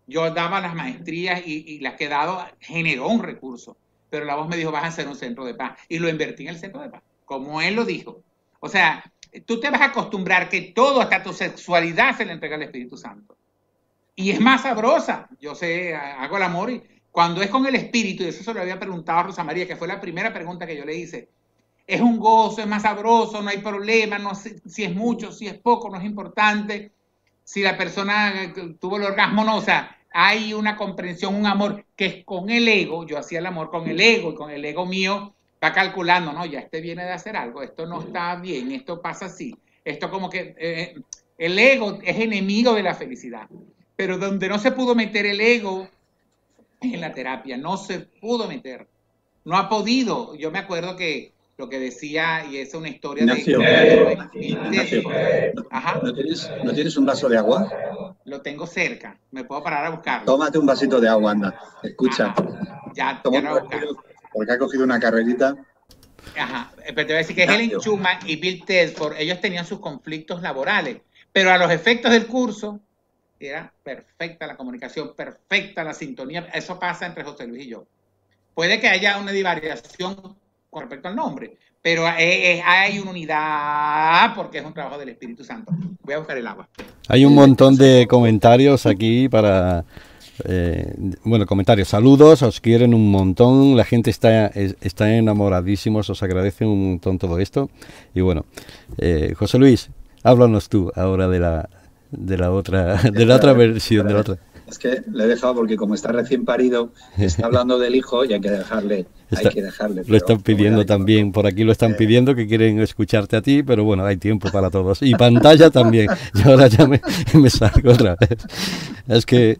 Yo daba las maestrías y las que he dado generó un recurso, pero la voz me dijo, vas a hacer un centro de paz, y lo invertí en el centro de paz, como él lo dijo. O sea, tú te vas a acostumbrar que todo, hasta tu sexualidad, se le entrega al Espíritu Santo. Y es más sabrosa. Yo sé, hago el amor y cuando es con el Espíritu, y eso se lo había preguntado a Rosa María, que fue la primera pregunta que yo le hice, es un gozo, es más sabroso, no hay problema, no sé si es mucho, si es poco, no es importante, si la persona tuvo el orgasmo, no, o sea, hay una comprensión, un amor, que es con el ego. Yo hacía el amor con el ego, y con el ego mío va calculando, no, ya este viene de hacer algo, esto no está bien, esto pasa así, esto como que el ego es enemigo de la felicidad, pero donde no se pudo meter el ego es en la terapia, no se pudo meter, no ha podido. Yo me acuerdo que lo que decía, y es una historia Ignacio, Ignacio. Ajá. ¿No tienes un vaso de agua? Lo tengo cerca, me puedo parar a buscarlo. Tómate un vasito de agua, anda. Escucha. Ya lo voy a buscar. Porque ha cogido una carrerita. Ajá, pero te voy a decir que Helen Schuman y Bill Telford, ellos tenían sus conflictos laborales, pero a los efectos del curso era perfecta la comunicación, perfecta la sintonía. Eso pasa entre José Luis y yo. Puede que haya una divariación con respecto al nombre, pero hay una unidad porque es un trabajo del Espíritu Santo. Voy a buscar el agua. Hay un montón de comentarios aquí para... bueno, comentarios, saludos, os quieren un montón, la gente está enamoradísimos, os agradece un montón todo esto. Y bueno, José Luis, háblanos tú ahora de la otra versión, de la otra. Es que le he dejado porque como está recién parido, está hablando del hijo y hay que dejarle. Lo están pidiendo también, por aquí lo están pidiendo, que quieren escucharte a ti, pero bueno, hay tiempo para todos. Y pantalla también. Y ahora ya me salgo otra vez. Es que...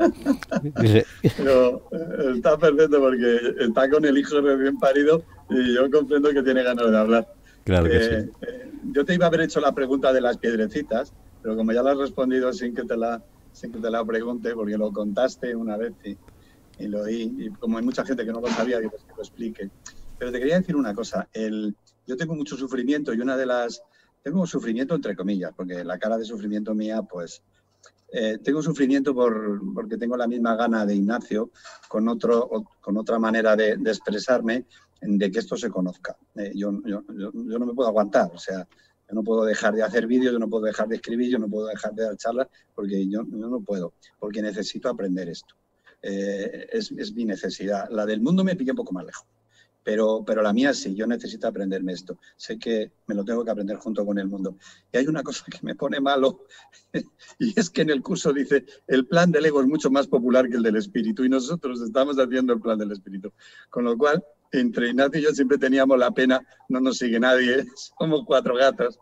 Pero está perfecto porque está con el hijo recién parido y yo comprendo que tiene ganas de hablar. Claro que sí. Yo te iba a haber hecho la pregunta de las piedrecitas, pero como ya la has respondido sin que te la pregunte, porque lo contaste una vez y lo oí, y como hay mucha gente que no lo sabía, que lo explique. Pero te quería decir una cosa, yo tengo mucho sufrimiento y tengo sufrimiento entre comillas, porque la cara de sufrimiento mía, pues, tengo sufrimiento porque tengo la misma gana de Ignacio con otra manera de expresarme, de que esto se conozca. Yo no me puedo aguantar, o sea, yo no puedo dejar de hacer vídeos, yo no puedo dejar de escribir, yo no puedo dejar de dar charlas, porque yo no puedo, porque necesito aprender esto. Es mi necesidad. La del mundo me pilla un poco más lejos, pero la mía sí, yo necesito aprenderme esto. Sé que me lo tengo que aprender junto con el mundo. Y hay una cosa que me pone malo, y es que en el curso dice, el plan del ego es mucho más popular que el del espíritu, y nosotros estamos haciendo el plan del espíritu. Con lo cual, entre Ignacio y yo siempre teníamos la pena, no nos sigue nadie, somos 4 gatos.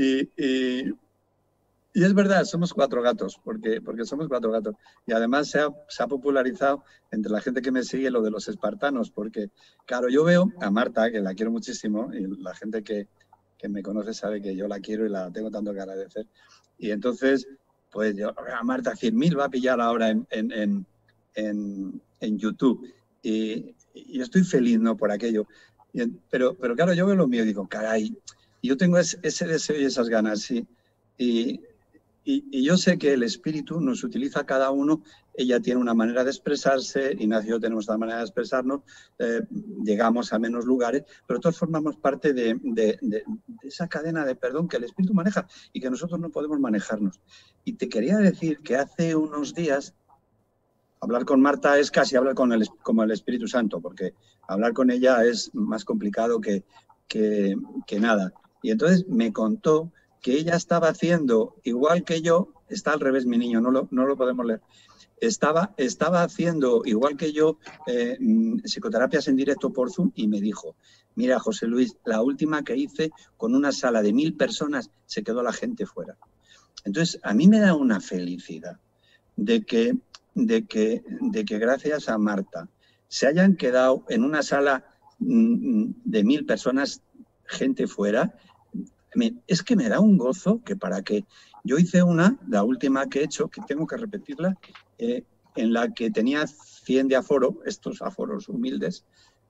Y es verdad, somos 4 gatos, porque somos 4 gatos. Y además se ha popularizado entre la gente que me sigue lo de los espartanos, porque, claro, yo veo a Marta, que la quiero muchísimo, y la gente que me conoce sabe que yo la quiero y la tengo tanto que agradecer. Y entonces, pues yo, a Marta 100.000 va a pillar ahora en YouTube. Y estoy feliz, ¿no?, por aquello. Pero claro, yo veo lo mío y digo, caray, yo tengo ese deseo y esas ganas, y yo sé que el espíritu nos utiliza a cada uno. Ella tiene una manera de expresarse, Ignacio y yo tenemos una manera de expresarnos, llegamos a menos lugares, pero todos formamos parte de esa cadena de perdón que el espíritu maneja y que nosotros no podemos manejarnos. Y te quería decir que hace unos días, hablar con Marta es casi hablar con el Espíritu Santo, porque hablar con ella es más complicado que nada. Y entonces me contó que ella estaba haciendo, igual que yo, está al revés mi niño, no lo podemos leer, estaba haciendo, igual que yo, psicoterapias en directo por Zoom, y me dijo, mira, José Luis, la última que hice con una sala de 1000 personas, se quedó la gente fuera. Entonces, a mí me da una felicidad de que gracias a Marta se hayan quedado en una sala de 1000 personas, gente fuera. Es que me da un gozo que para que yo hice la última que he hecho, que tengo que repetirla, en la que tenía 100 de aforo, estos aforos humildes,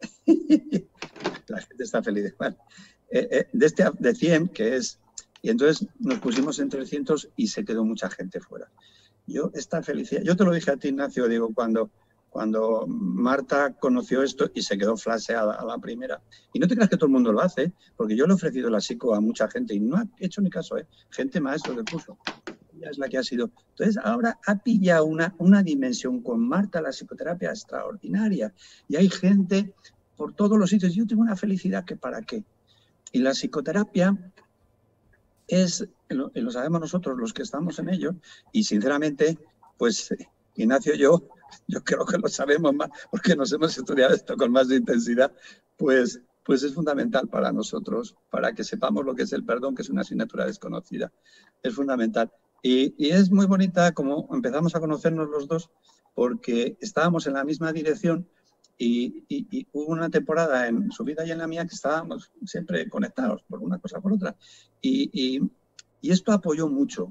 la gente está feliz. Bueno, de 100, que es, y entonces nos pusimos en 300 y se quedó mucha gente fuera. yo esta felicidad, yo te lo dije a ti, Ignacio, digo, cuando Marta conoció esto y se quedó flaseada a la primera. Y no te creas que todo el mundo lo hace, porque yo le he ofrecido la psico a mucha gente y no ha hecho ni caso, gente maestro del curso. Ella es la que ha sido. Entonces, ahora ha pillado una dimensión con Marta, la psicoterapia extraordinaria. Y hay gente por todos los sitios. Yo tengo una felicidad que para qué. Y la psicoterapia es, lo sabemos nosotros los que estamos en ello, y sinceramente, pues Ignacio y yo creo que lo sabemos más, porque nos hemos estudiado esto con más intensidad, pues es fundamental para nosotros, para que sepamos lo que es el perdón, que es una asignatura desconocida. Es fundamental. Y es muy bonita como empezamos a conocernos los dos, porque estábamos en la misma dirección y hubo una temporada en su vida y en la mía que estábamos siempre conectados por una cosa por otra. Y esto apoyó mucho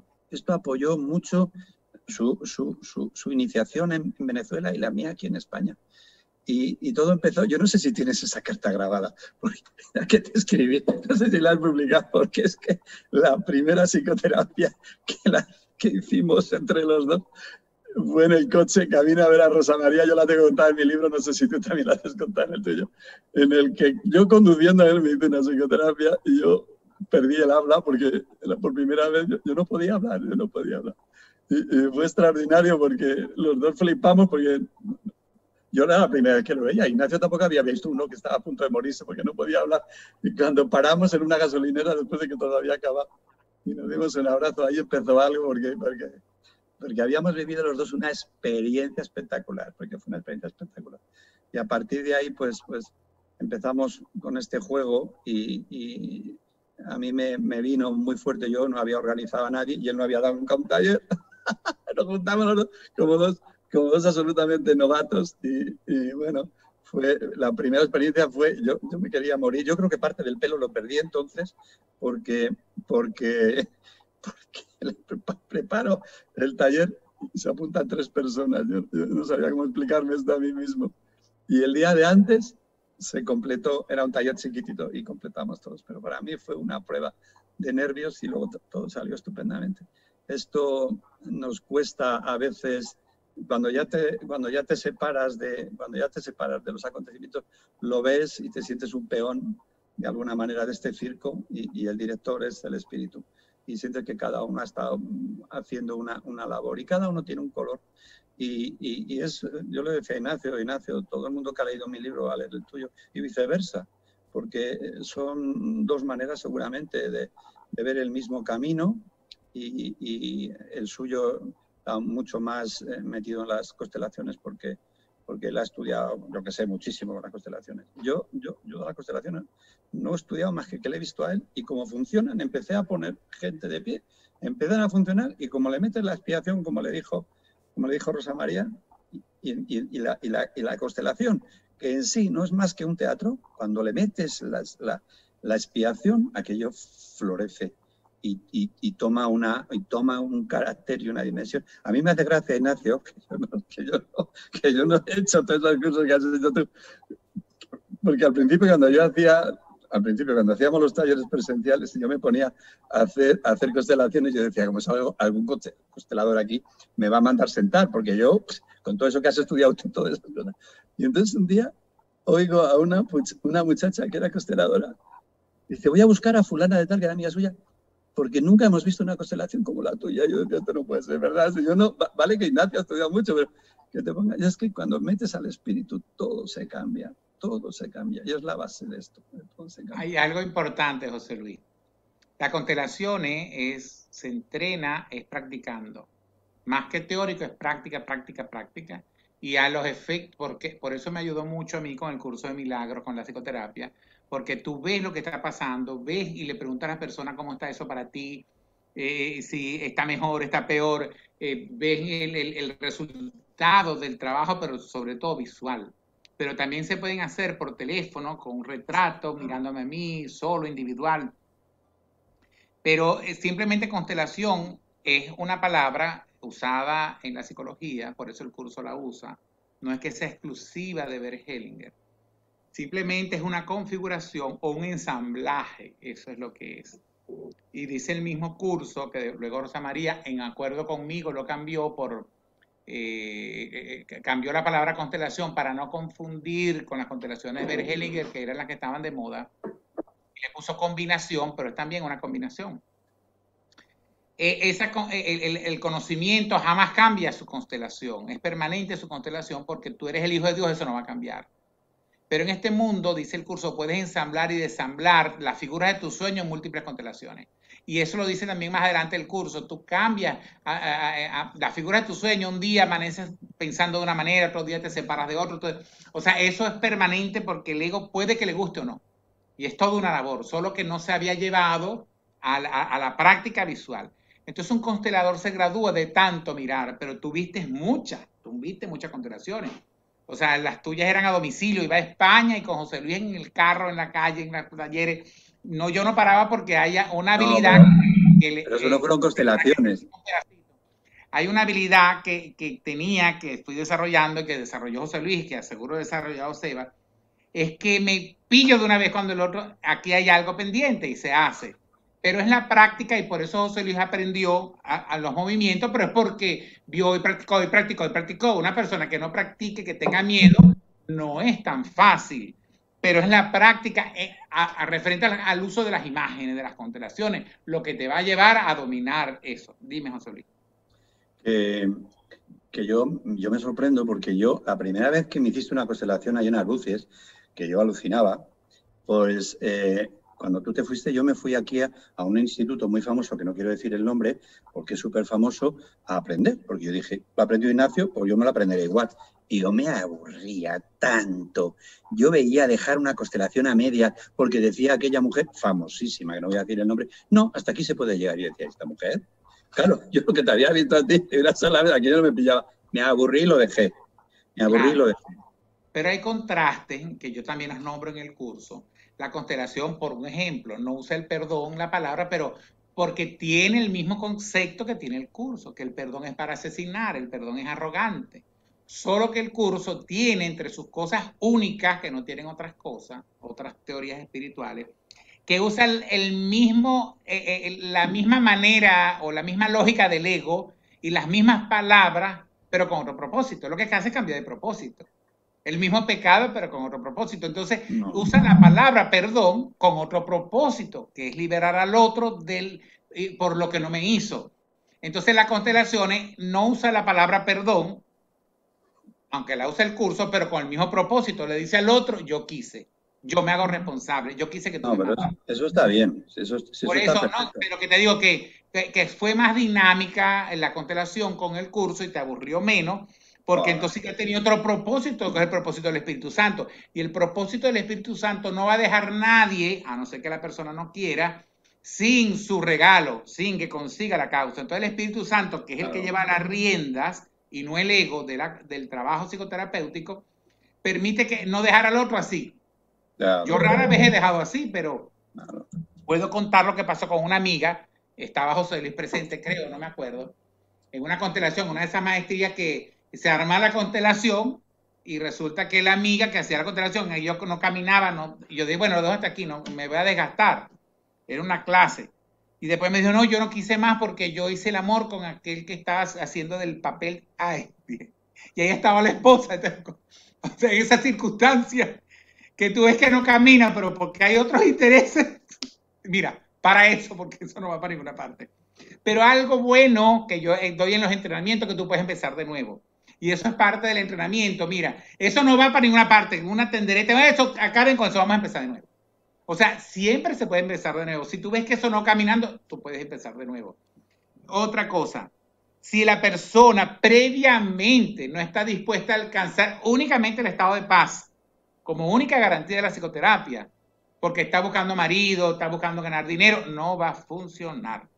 su iniciación en Venezuela y la mía aquí en España. Y todo empezó, yo no sé si tienes esa carta grabada, porque la que te escribí, no sé si la has publicado, porque es que la primera psicoterapia que hicimos entre los dos fue en el coche, camino a ver a Rosa María, yo la tengo contada en mi libro, no sé si tú también la has contado en el tuyo, en el que yo conduciendo a él me hice una psicoterapia y yo perdí el habla porque por primera vez yo no podía hablar, Y fue extraordinario porque los dos flipamos porque yo era la primera vez que lo veía. Ignacio tampoco había visto uno que estaba a punto de morirse porque no podía hablar. Y cuando paramos en una gasolinera, después de que todo había acabado, y nos dimos un abrazo, ahí empezó algo porque habíamos vivido los dos una experiencia espectacular, porque fue una experiencia espectacular. Y a partir de ahí, pues empezamos con este juego y a mí me vino muy fuerte. Yo no había organizado a nadie y él no había dado nunca un taller. Nos juntamos los dos como dos absolutamente novatos y bueno, la primera experiencia fue, yo me quería morir. Yo creo que parte del pelo lo perdí entonces porque le preparo el taller y se apuntan 3 personas. Yo no sabía cómo explicarme esto a mí mismo. Y el día de antes se completó, era un taller chiquitito y completamos todos, pero para mí fue una prueba de nervios y luego todo salió estupendamente. Esto nos cuesta a veces, cuando ya te separas de los acontecimientos, lo ves y te sientes un peón de alguna manera de este circo y el director es el espíritu. Y sientes que cada uno ha estado haciendo una labor y cada uno tiene un color. Y yo le decía a Ignacio, todo el mundo que ha leído mi libro va a leer el tuyo y viceversa, porque son 2 maneras seguramente de ver el mismo camino y el suyo está mucho más metido en las constelaciones porque él ha estudiado, yo que sé, muchísimo las constelaciones. Yo de las constelaciones no he estudiado más que le he visto a él y cómo funcionan, empecé a poner gente de pie, empiezan a funcionar y como le metes la expiación, como le dijo Rosa María, y la constelación, que en sí no es más que un teatro, cuando le metes la expiación, aquello florece y toma un carácter y una dimensión. A mí me hace gracia, Ignacio, que yo no he hecho todos esos cursos que has hecho tú, porque al principio cuando hacíamos los talleres presenciales, yo me ponía a hacer constelaciones y yo decía, como es algún constelador aquí, me va a mandar sentar, porque yo, con todo eso que has estudiado, todas esas cosas. Y entonces un día oigo a una muchacha que era consteladora, dice, voy a buscar a fulana de tal, que era amiga suya, porque nunca hemos visto una constelación como la tuya. Yo decía, esto no puede ser verdad. Si yo no, vale que Ignacio ha estudiado mucho, pero que te ponga, es que cuando metes al espíritu todo se cambia y es la base de esto. Hay algo importante, José Luis. La constelación se entrena, es practicando. Más que teórico, es práctica. Y a los efectos, por eso me ayudó mucho a mí con el curso de milagros, con la psicoterapia, porque tú ves lo que está pasando, ves y le preguntas a la persona cómo está eso para ti, si está mejor, está peor, ves el resultado del trabajo, pero sobre todo visual. Pero también se pueden hacer por teléfono, con un retrato, mirándome a mí, solo, individual. Pero simplemente constelación es una palabra usada en la psicología, por eso el curso la usa. No es que sea exclusiva de Bert Hellinger. Simplemente es una configuración o un ensamblaje, eso es lo que es. Y dice el mismo curso que luego Rosa María, en acuerdo conmigo, lo cambió por, cambió la palabra constelación para no confundir con las constelaciones de Bergelinger, que eran las que estaban de moda. Y le puso combinación, pero es también una combinación. El conocimiento jamás cambia su constelación, es permanente su constelación porque tú eres el hijo de Dios, eso no va a cambiar. Pero en este mundo, dice el curso, puedes ensamblar y desamblar las figuras de tus sueños en múltiples constelaciones. Y eso lo dice también más adelante el curso. Tú cambias la figura de tu sueño. Un día amaneces pensando de una manera, otro día te separas de otro. O sea, eso es permanente porque el ego puede que le guste o no. Y es toda una labor, solo que no se había llevado a la práctica visual. Entonces un constelador se gradúa de tanto mirar, pero tú viste muchas constelaciones. O sea, las tuyas eran a domicilio, iba a España y con José Luis en el carro, en la calle, en los talleres. No, yo no paraba porque haya una habilidad... Pero eso no fueron constelaciones. Hay una habilidad que tenía, que fui desarrollando, que desarrolló José Luis, que aseguro desarrollado Seba, es que me pillo de una vez cuando el otro, aquí hay algo pendiente y se hace. Pero es la práctica y por eso José Luis aprendió a los movimientos, pero es porque vio y practicó y practicó y practicó. Una persona que no practique, que tenga miedo, no es tan fácil. Pero es la práctica referente al uso de las imágenes, de las constelaciones, lo que te va a llevar a dominar eso. Dime, José Luis. Que yo me sorprendo porque yo, la primera vez que me hiciste una constelación ahí en Arbuces, que yo alucinaba, pues... cuando tú te fuiste, yo me fui aquí a un instituto muy famoso, que no quiero decir el nombre, porque es súper famoso, a aprender. Porque yo dije, lo aprendió Ignacio, pues yo me lo aprenderé igual. Y yo me aburría tanto. Yo veía dejar una constelación a medias, porque decía aquella mujer famosísima, que no voy a decir el nombre, no, hasta aquí se puede llegar. Y yo decía, ¿esta mujer? Claro, yo lo que te había visto a ti, era la vez, aquí no me pillaba. Me aburrí y lo dejé. Me aburrí y lo dejé. Pero hay contrastes, que yo también los nombro en el curso. La constelación, por un ejemplo, no usa el perdón, la palabra, pero porque tiene el mismo concepto que tiene el curso, que el perdón es para asesinar, el perdón es arrogante. Solo que el curso tiene entre sus cosas únicas, que no tienen otras cosas, otras teorías espirituales, que usa la misma manera o la misma lógica del ego y las mismas palabras, pero con otro propósito. Lo que hace es cambiar de propósito. El mismo pecado, pero con otro propósito. Entonces, usa la palabra perdón con otro propósito, que es liberar al otro por lo que no me hizo. Entonces, las constelaciones no usa la palabra perdón, aunque la usa el curso, pero con el mismo propósito. Le dice al otro, yo quise. Yo me hago responsable. Yo quise que tú... No, pero eso está bien. Por eso, no, pero que te digo que fue más dinámica en la constelación con el curso y te aburrió menos, porque entonces ya tenía otro propósito, que es el propósito del Espíritu Santo. Y el propósito del Espíritu Santo no va a dejar nadie, a no ser que la persona no quiera, sin su regalo, sin que consiga la causa. Entonces el Espíritu Santo, que es el que lleva las riendas, y no el ego del trabajo psicoterapéutico, permite que no dejar al otro así. Yo rara vez he dejado así, pero puedo contar lo que pasó con una amiga. Estaba José Luis presente, creo, no me acuerdo, en una constelación, una de esas maestrías que se arma la constelación y resulta que la amiga que hacía la constelación, yo no caminaba, no, yo dije, bueno, lo dejo hasta aquí, no me voy a desgastar. Era una clase. Y después me dijo, no, yo no quise más porque yo hice el amor con aquel que estaba haciendo del papel. Ay, y ahí estaba la esposa. Entonces, o sea, en esa circunstancia que tú ves que no camina, pero porque hay otros intereses. Mira, para eso, porque eso no va para ninguna parte. Pero algo bueno que yo doy en los entrenamientos, que tú puedes empezar de nuevo. Y eso es parte del entrenamiento. Mira, eso no va para ninguna parte. Una tendereta, eso acaben con eso, vamos a empezar de nuevo. O sea, siempre se puede empezar de nuevo. Si tú ves que eso no caminando, tú puedes empezar de nuevo. Otra cosa, si la persona previamente no está dispuesta a alcanzar únicamente el estado de paz como única garantía de la psicoterapia, porque está buscando marido, está buscando ganar dinero, no va a funcionar.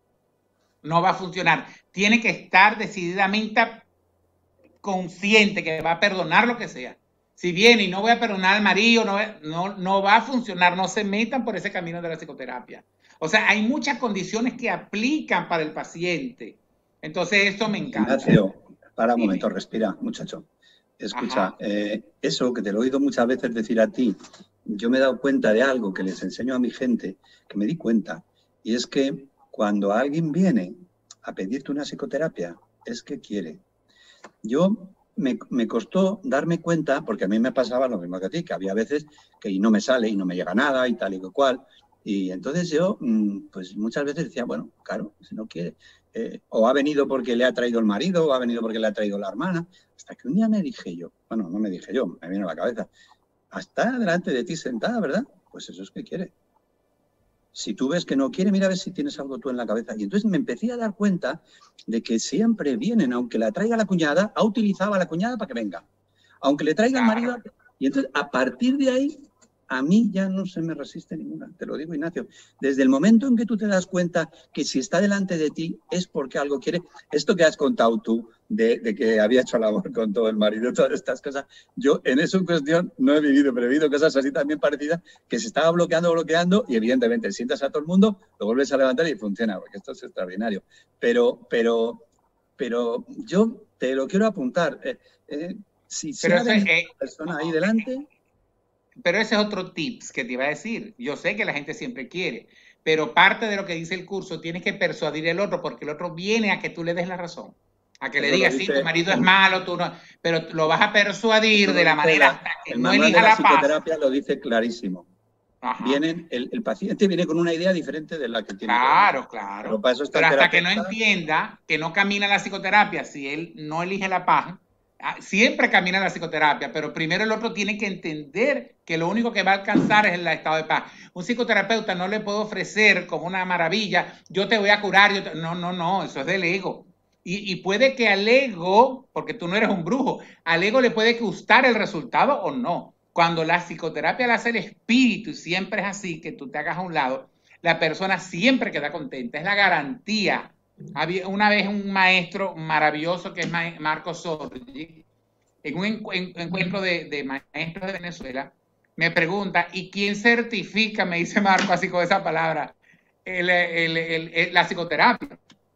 No va a funcionar. Tiene que estar decididamente consciente que va a perdonar lo que sea. Si viene y no voy a perdonar al marido, no va a funcionar. No se metan por ese camino de la psicoterapia. O sea, hay muchas condiciones que aplican para el paciente. Entonces, esto me encanta. Ignacio, para un momento, respira, muchacho. Escucha, eso que te lo he oído muchas veces decir a ti, yo me he dado cuenta de algo que les enseño a mi gente, que me di cuenta, Y es que cuando alguien viene a pedirte una psicoterapia, es que quiere. Yo me costó darme cuenta, porque a mí me pasaba lo mismo que a ti, que había veces que no me sale y no me llega nada y tal y cual. Y entonces yo, pues muchas veces decía, bueno, claro, si no quiere. O ha venido porque le ha traído el marido, o ha venido porque le ha traído la hermana. Hasta que un día me dije yo, bueno, no me dije yo, me vino a la cabeza, está delante de ti sentada, ¿verdad? Pues eso es que quiere. Si tú ves que no quiere, mira a ver si tienes algo tú en la cabeza. Y entonces me empecé a dar cuenta de que siempre vienen, aunque la traiga la cuñada, ha utilizado a la cuñada para que venga. Aunque le traiga el marido. Y entonces, a partir de ahí, a mí ya no se me resiste ninguna. Te lo digo, Ignacio. Desde el momento en que tú te das cuenta que si está delante de ti es porque algo quiere. Esto que has contado tú, de que había hecho el amor con todo el marido, todas estas cosas, yo en esa cuestión no he vivido, pero he vivido cosas así también parecidas, que se estaba bloqueando y evidentemente sientas a todo el mundo, lo vuelves a levantar y funciona, porque esto es extraordinario. Pero yo te lo quiero apuntar. Si hay una persona ahí delante... Pero ese es otro tips que te iba a decir. Yo sé que la gente siempre quiere, pero parte de lo que dice el curso, tienes que persuadir al otro, porque el otro viene a que tú le des la razón. A que le digas, sí, tu marido es malo, tú no, pero lo vas a persuadir de la manera hasta que no elija la paz. La psicoterapia lo dice clarísimo. El paciente viene con una idea diferente de la que tiene. Claro. Pero hasta que no entienda que no camina la psicoterapia, si él no elige la paz, siempre camina la psicoterapia, pero primero el otro tiene que entender que lo único que va a alcanzar es el estado de paz. Un psicoterapeuta no le puede ofrecer como una maravilla, yo te voy a curar, no, eso es del ego. Y puede que al ego, porque tú no eres un brujo, al ego le puede gustar el resultado o no. Cuando la psicoterapia la hace el espíritu, y siempre es así, que tú te hagas a un lado, la persona siempre queda contenta, es la garantía. Había una vez un maestro maravilloso que es Marco Sorgi, en un encuentro de maestros de Venezuela, me pregunta, ¿y quién certifica, me dice Marco así con esa palabra, la psicoterapia?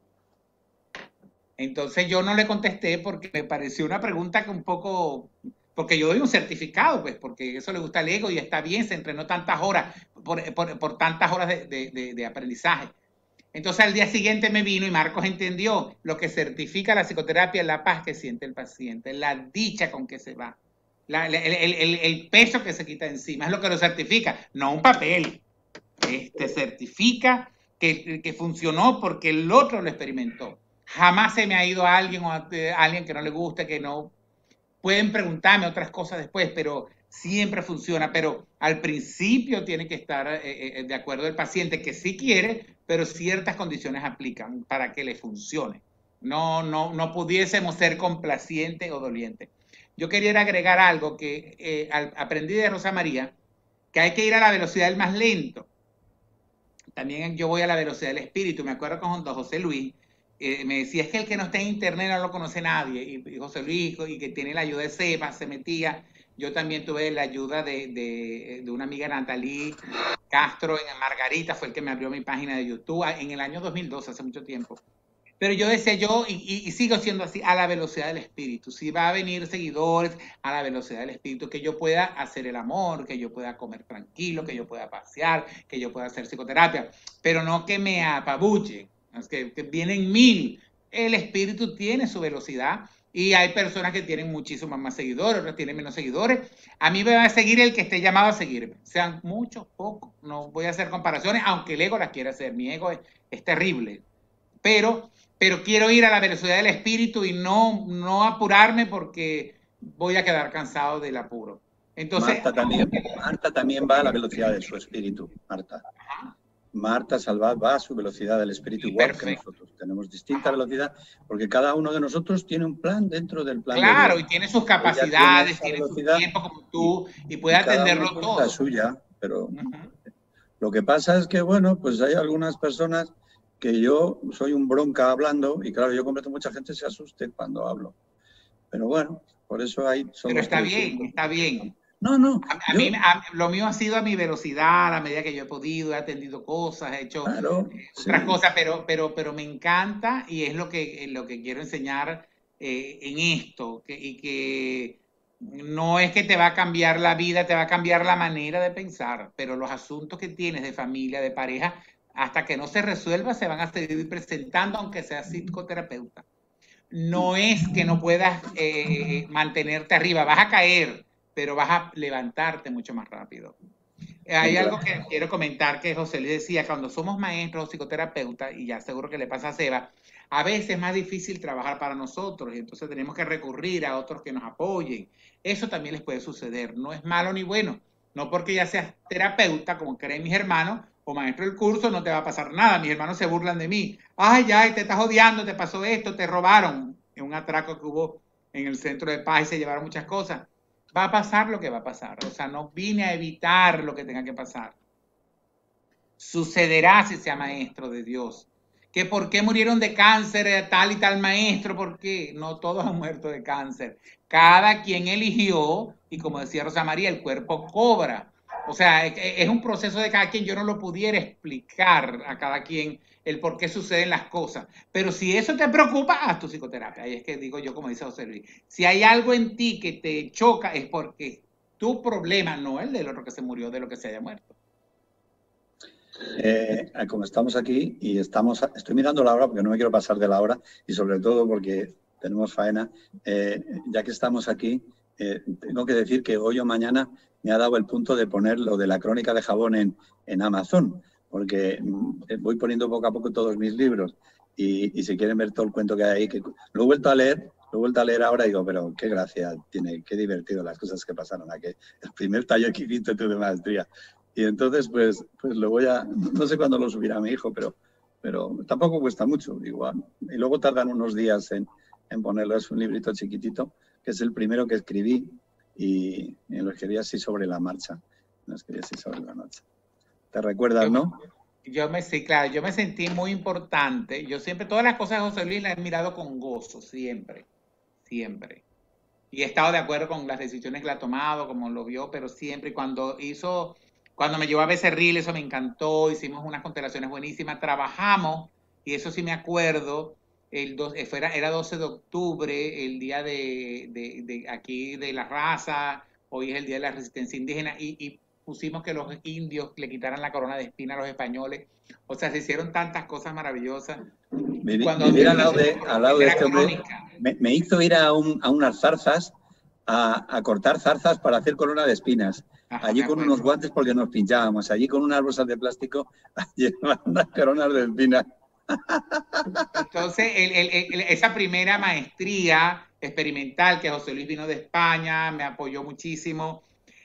Entonces yo no le contesté porque me pareció una pregunta que un poco... Porque yo doy un certificado, pues, porque eso le gusta al ego y está bien, se entrenó tantas horas, por tantas horas de aprendizaje. Entonces al día siguiente me vino y Marcos entendió lo que certifica la psicoterapia es la paz que siente el paciente, la dicha con que se va, el peso que se quita encima, es lo que lo certifica, no un papel. Te certifica que funcionó porque el otro lo experimentó. Jamás se me ha ido a alguien o a alguien que no le guste, que no... Pueden preguntarme otras cosas después, pero siempre funciona. Pero al principio tiene que estar de acuerdo el paciente, que sí quiere, pero ciertas condiciones aplican para que le funcione. No pudiésemos ser complacientes o dolientes. Yo quería agregar algo que aprendí de Rosa María, que hay que ir a la velocidad del más lento. También yo voy a la velocidad del espíritu. Me acuerdo con don José Luis, me decía, es que el que no está en internet no lo conoce nadie, y José Luis, y que tiene la ayuda de Seba, se metía. Yo también tuve la ayuda de una amiga, Natalie Castro, en Margarita, fue el que me abrió mi página de YouTube en el año 2012, hace mucho tiempo. Pero yo decía, y sigo siendo así, a la velocidad del espíritu. Si va a venir seguidores, a la velocidad del espíritu, que yo pueda hacer el amor, que yo pueda comer tranquilo, que yo pueda pasear, que yo pueda hacer psicoterapia, pero no que me apabuche. Es que vienen 1000. El espíritu tiene su velocidad y hay personas que tienen muchísimos más seguidores, otras tienen menos seguidores. A mí me va a seguir el que esté llamado a seguirme. Sean muchos, pocos. No voy a hacer comparaciones, aunque el ego las quiera hacer. Mi ego es terrible. Pero quiero ir a la velocidad del espíritu y no apurarme porque voy a quedar cansado del apuro. Entonces, Marta también va a la velocidad de su espíritu, Marta. Ajá. Marta Salvat va a su velocidad del espíritu, igual que nosotros. Tenemos distinta velocidad porque cada uno de nosotros tiene un plan dentro del plan. Claro, y tiene sus capacidades, tiene su tiempo como tú y puede atenderlo todo. La suya, pero lo que pasa es que, bueno, pues hay algunas personas que yo soy un bronca hablando y claro, yo completo mucha gente se asuste cuando hablo. Pero bueno, por eso hay... Pero está bien, está bien. No. Lo mío ha sido a mi velocidad, a la medida que yo he podido, he atendido cosas, he hecho otras cosas, pero me encanta y es lo que quiero enseñar en esto, y que no es que te va a cambiar la vida, te va a cambiar la manera de pensar, pero los asuntos que tienes de familia, de pareja, Hasta que no se resuelva, se van a seguir presentando, aunque sea psicoterapeuta. No es que no puedas mantenerte arriba, vas a caer, pero vas a levantarte mucho más rápido. Hay algo que quiero comentar que José Luis decía, cuando somos maestros o psicoterapeutas, y ya seguro que le pasa a Seba, a veces es más difícil trabajar para nosotros y entonces tenemos que recurrir a otros que nos apoyen. Eso también les puede suceder, no es malo ni bueno. No porque ya seas terapeuta, como creen mis hermanos, o maestro del curso, no te va a pasar nada. Mis hermanos se burlan de mí. Ay, ya, te estás odiando, te pasó esto, te robaron. En un atraco que hubo en el centro de paz y se llevaron muchas cosas. Va a pasar lo que va a pasar. O sea, no vine a evitar lo que tenga que pasar. Sucederá si sea maestro de Dios. Que por qué murieron de cáncer tal y tal maestro, ¿por qué? No todos han muerto de cáncer. Cada quien eligió, y como decía Rosa María, el cuerpo cobra. O sea, es un proceso de cada quien. Yo no lo pudiera explicar a cada quien el por qué suceden las cosas. Pero si eso te preocupa, haz tu psicoterapia. Ahí es que digo yo, como dice José Luis, si hay algo en ti que te choca, es porque tu problema no es el del otro que se murió, de lo que se haya muerto. Como estamos aquí y estoy mirando la hora porque no me quiero pasar de la hora y sobre todo porque tenemos faena, ya que estamos aquí, tengo que decir que hoy o mañana me ha dado el punto de poner lo de la crónica de jabón en Amazon, porque voy poniendo poco a poco todos mis libros y si quieren ver todo el cuento que hay ahí, que lo he vuelto a leer ahora y digo, pero qué gracia tiene, qué divertido las cosas que pasaron aquí. El primer taller que hiciste tú de maestría. Y entonces, pues lo voy a... No sé cuándo lo subirá mi hijo, pero tampoco cuesta mucho, igual. Y luego tardan unos días en ponerlo. Es un librito chiquitito, que es el primero que escribí y lo escribí así sobre la marcha. Lo escribí así sobre la marcha. ¿Te recuerdas, no? Sí, claro, yo me sentí muy importante. Yo siempre, todas las cosas de José Luis las he mirado con gozo, siempre, siempre. Y he estado de acuerdo con las decisiones que él ha tomado, como lo vio, pero siempre. Cuando me llevó a Becerril, eso me encantó, hicimos unas constelaciones buenísimas, trabajamos, y eso sí me acuerdo, era 12 de octubre, el día de aquí de la raza, hoy es el día de la resistencia indígena, y pusimos que los indios le quitaran la corona de espina a los españoles. O sea, se hicieron tantas cosas maravillosas. Vivir al lado de este hombre me hizo ir a unas zarzas, a cortar zarzas para hacer corona de espinas. Ajá, allí con unos guantes porque nos pinchábamos, allí con unas bolsas de plástico llevaban unas coronas de espinas. Entonces, esa primera maestría experimental que José Luis vino de España, me apoyó muchísimo,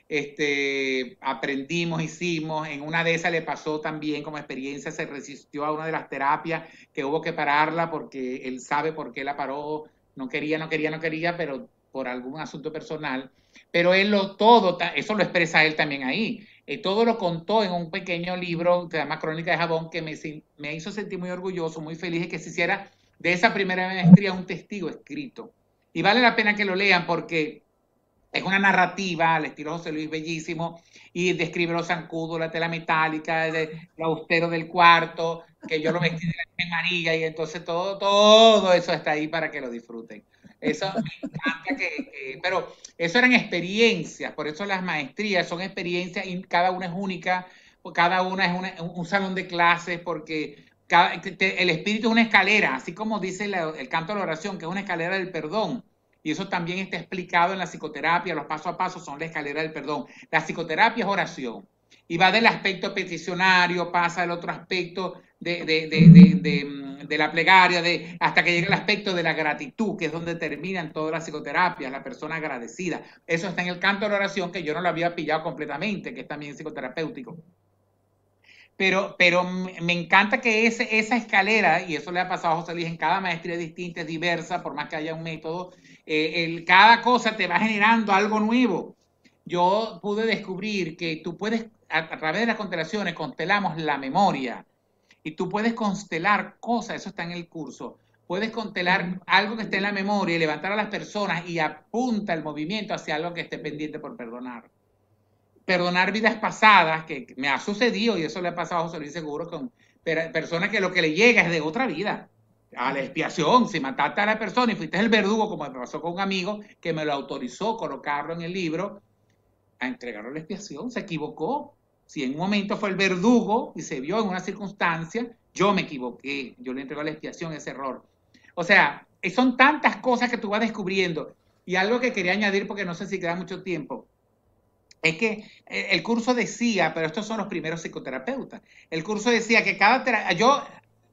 aprendimos, hicimos, en una de esas le pasó también como experiencia, se resistió a una de las terapias que hubo que pararla porque él sabe por qué la paró, no quería, pero por algún asunto personal, pero eso lo expresa él también ahí. Todo lo contó en un pequeño libro que se llama Crónica de Jabón, que me hizo sentir muy orgulloso, muy feliz de que se hiciera de esa primera maestría un testigo escrito. Y vale la pena que lo lean porque es una narrativa al estilo José Luis bellísimo y describe los zancudos, la tela metálica, el austero del cuarto, que yo lo vestí de la María y entonces todo eso está ahí para que lo disfruten. Eso me encanta pero eso eran experiencias, por eso las maestrías son experiencias y cada una es única, cada una es un salón de clases porque el espíritu es una escalera, así como dice el canto de la oración, que es una escalera del perdón. Y eso también está explicado en la psicoterapia, los paso a paso son la escalera del perdón. La psicoterapia es oración. Y va del aspecto peticionario, pasa al otro aspecto de la plegaria, hasta que llega el aspecto de la gratitud, que es donde terminan todas las psicoterapias, la persona agradecida. Eso está en el canto de la oración, que yo no lo había pillado completamente, que es también psicoterapéutico. Pero me encanta que esa escalera, y eso le ha pasado a José Luis en cada maestría distinta, es diversa, por más que haya un método, cada cosa te va generando algo nuevo. Yo pude descubrir que tú puedes, a través de las constelaciones, constelamos la memoria, y tú puedes constelar cosas, eso está en el curso, puedes constelar algo que esté en la memoria y levantar a las personas y apunta el movimiento hacia algo que esté pendiente por perdonar. Perdonar vidas pasadas, que me ha sucedido, y eso le ha pasado a José Luis seguro, con personas que lo que le llega es de otra vida, a la expiación. Si mataste a la persona y fuiste el verdugo, como me pasó con un amigo que me lo autorizó colocarlo en el libro, a entregarlo a la expiación, se equivocó, Si en un momento fue el verdugo y se vio en una circunstancia, yo me equivoqué, yo le entrego a la expiación ese error. O sea, son tantas cosas que tú vas descubriendo. Y algo que quería añadir, porque no sé si queda mucho tiempo, es que el curso decía, pero estos son los primeros psicoterapeutas, el curso decía que yo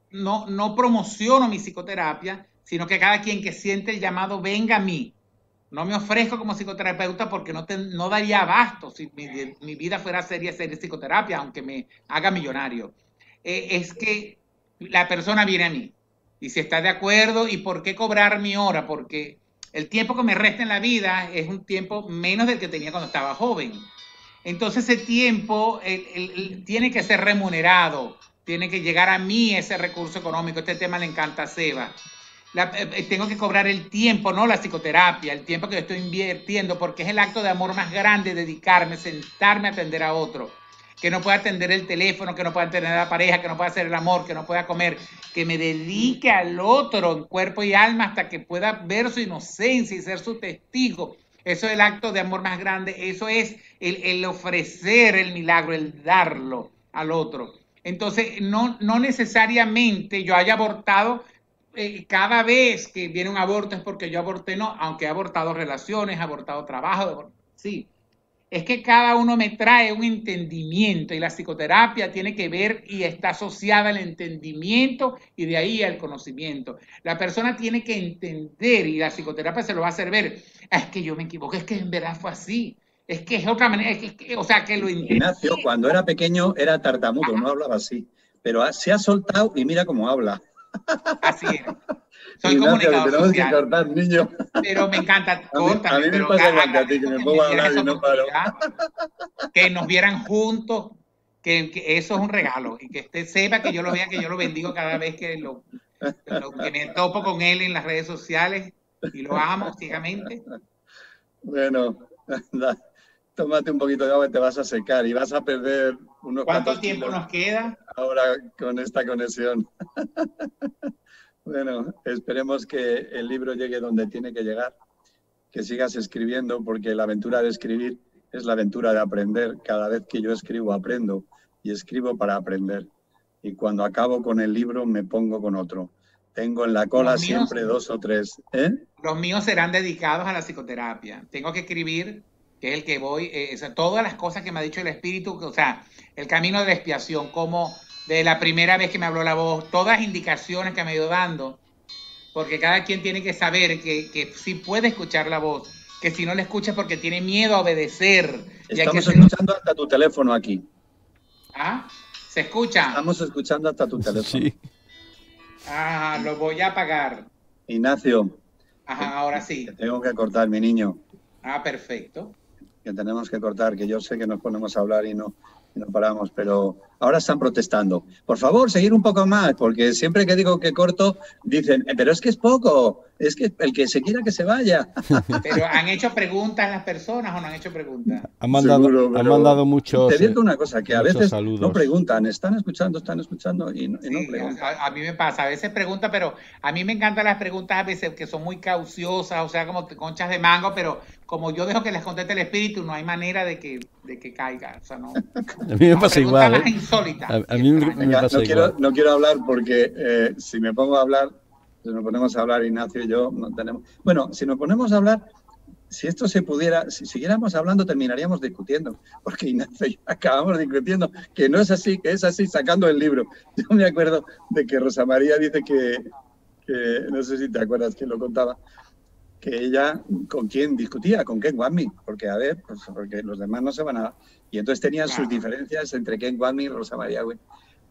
no promociono mi psicoterapia, sino que cada quien que siente el llamado venga a mí. No me ofrezco como psicoterapeuta porque no daría abasto si mi vida fuera seria psicoterapia, aunque me haga millonario. Es que la persona viene a mí y si está de acuerdo, ¿y por qué cobrar mi hora? Porque el tiempo que me resta en la vida es un tiempo menos del que tenía cuando estaba joven. Entonces ese tiempo tiene que ser remunerado, tiene que llegar a mí ese recurso económico. Este tema le encanta a Seba. Tengo que cobrar el tiempo, no la psicoterapia, el tiempo que yo estoy invirtiendo, porque es el acto de amor más grande, dedicarme, sentarme a atender a otro, que no pueda atender el teléfono, que no pueda atender a la pareja, que no pueda hacer el amor, que no pueda comer, que me dedique al otro en cuerpo y alma hasta que pueda ver su inocencia y ser su testigo. Eso es el acto de amor más grande, eso es el ofrecer el milagro, el darlo al otro. Entonces, no necesariamente yo haya abortado. Cada vez que viene un aborto es porque yo aborté, no, aunque he abortado relaciones, he abortado trabajo, sí. Es que cada uno me trae un entendimiento y la psicoterapia tiene que ver y está asociada al entendimiento y de ahí al conocimiento. La persona tiene que entender y la psicoterapia se lo va a hacer ver. Es que yo me equivoqué, es que en verdad fue así. Es que es otra manera, o sea, que lo entiendo. Ignacio, cuando era pequeño era tartamudo, no hablaba así, pero se ha soltado y mira cómo habla. Así es. Soy comunicador tenemos social. Que cortar, niño. Pero me encanta. A mí me pasa igual que a ti, que me pongo a hablar y no paro. Que nos vieran juntos, que eso es un regalo. Y que usted sepa que yo lo vea, que yo lo bendigo cada vez que me topo con él en las redes sociales y lo amo ciegamente. Bueno, tómate un poquito de agua y te vas a secar y vas a perder unos ¿Cuánto tiempo nos queda? Ahora con esta conexión. Bueno, esperemos que el libro llegue donde tiene que llegar, que sigas escribiendo, porque la aventura de escribir es la aventura de aprender. Cada vez que yo escribo, aprendo y escribo para aprender. Y cuando acabo con el libro, me pongo con otro. Tengo en la cola siempre 2 o 3. Los míos serán dedicados a la psicoterapia. Tengo que escribir, que es el que voy, todas las cosas que me ha dicho el espíritu, o sea, el camino de la expiación, como de la primera vez que me habló la voz, todas las indicaciones que me ha ido dando, porque cada quien tiene que saber que sí puede escuchar la voz, que si no la escucha es porque tiene miedo a obedecer. Estamos escuchando hasta tu teléfono aquí. ¿Ah? ¿Se escucha? Estamos escuchando hasta tu teléfono. Sí. Ah, lo voy a apagar. Ignacio. Ajá, ahora sí. Te tengo que cortar, mi niño. Ah, perfecto. Que tenemos que cortar, que yo sé que nos ponemos a hablar y no paramos, pero ahora están protestando. Por favor, seguir un poco más, porque siempre que digo que corto, dicen, pero es que es poco, es que el que se quiera que se vaya. Pero ¿han hecho preguntas las personas o no han hecho preguntas? Han mandado muchos. Te digo una cosa, que a veces saludos. No preguntan, están escuchando y no sí, preguntan. A mí me pasa, a veces preguntan, pero a mí me encantan las preguntas a veces que son muy cauciosas, o sea, como conchas de mango, pero como yo dejo que les conteste el espíritu, no hay manera de que caiga. O sea, no. A mí me pasa igual. Más insólita. A mí me pasa igual. No quiero hablar porque si me pongo a hablar, si nos ponemos a hablar, Ignacio y yo, no tenemos... Bueno, si nos ponemos a hablar, si esto se pudiera, si siguiéramos hablando, terminaríamos discutiendo, porque Ignacio y yo acabamos discutiendo, que no es así, que es así, sacando el libro. Yo me acuerdo de que Rosa María dice que no sé si te acuerdas que lo contaba, que ella con quién discutía, con Ken Watney, porque a ver, pues porque los demás no se van a... Y entonces tenían sus diferencias entre Ken Watney y Rosa María Güell.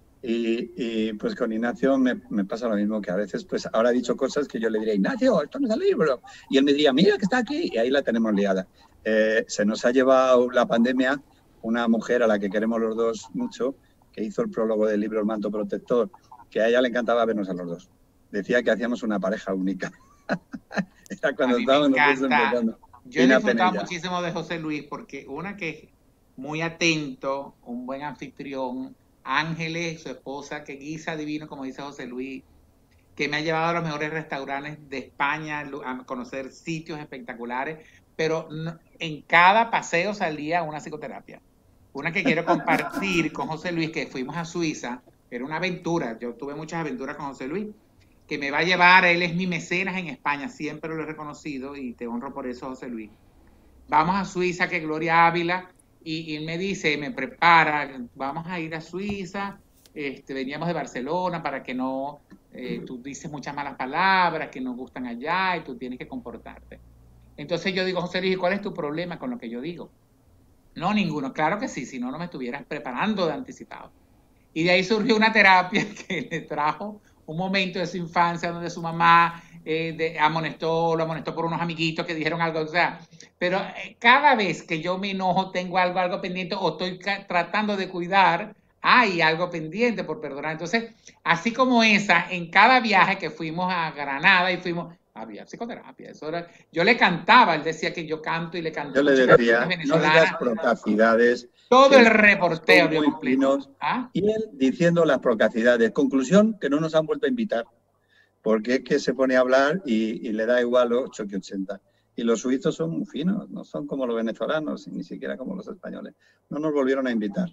Y pues con Ignacio me pasa lo mismo, que a veces pues ahora ha dicho cosas que yo le diría, Ignacio, esto no es el libro. Y él me diría, mira que está aquí, y ahí la tenemos liada. Se nos ha llevado la pandemia una mujer a la que queremos los dos mucho, que hizo el prólogo del libro El manto protector, que a ella le encantaba vernos a los dos. Decía que hacíamos una pareja única. Era cuando estábamos empezando. Yo he disfrutado muchísimo de José Luis, porque una que es muy atento, un buen anfitrión, Ángeles, su esposa, que guisa divino, como dice José Luis, que me ha llevado a los mejores restaurantes de España, a conocer sitios espectaculares, pero en cada paseo salía una psicoterapia. Una que quiero compartir con José Luis, que fuimos a Suiza, era una aventura, yo tuve muchas aventuras con José Luis, que me va a llevar, él es mi mecenas en España, siempre lo he reconocido y te honro por eso, José Luis. Vamos a Suiza, que Gloria Ávila, y él me dice, me prepara, vamos a ir a Suiza, veníamos de Barcelona para que no, tú dices muchas malas palabras que no gustan allá y tú tienes que comportarte. Entonces yo digo, José Luis, ¿cuál es tu problema con lo que yo digo? No, ninguno, claro que sí, si no, no me estuvieras preparando de anticipado. Y de ahí surgió una terapia que le trajo un momento de su infancia donde su mamá lo amonestó por unos amiguitos que dijeron algo, o sea, pero cada vez que yo me enojo, tengo algo pendiente o estoy tratando de cuidar, hay algo pendiente por perdonar. Entonces, así como esa, en cada viaje que fuimos a Granada y había psicoterapia, eso era, yo le cantaba, él decía que yo canto y le canto. Yo le decía, no digas procacidades. Todo el reporteo. Muy finos, ¿ah? Y él diciendo las procacidades. Conclusión, que no nos han vuelto a invitar, porque es que se pone a hablar y le da igual 8 que 80. Y los suizos son muy finos, no son como los venezolanos, ni siquiera como los españoles. No nos volvieron a invitar.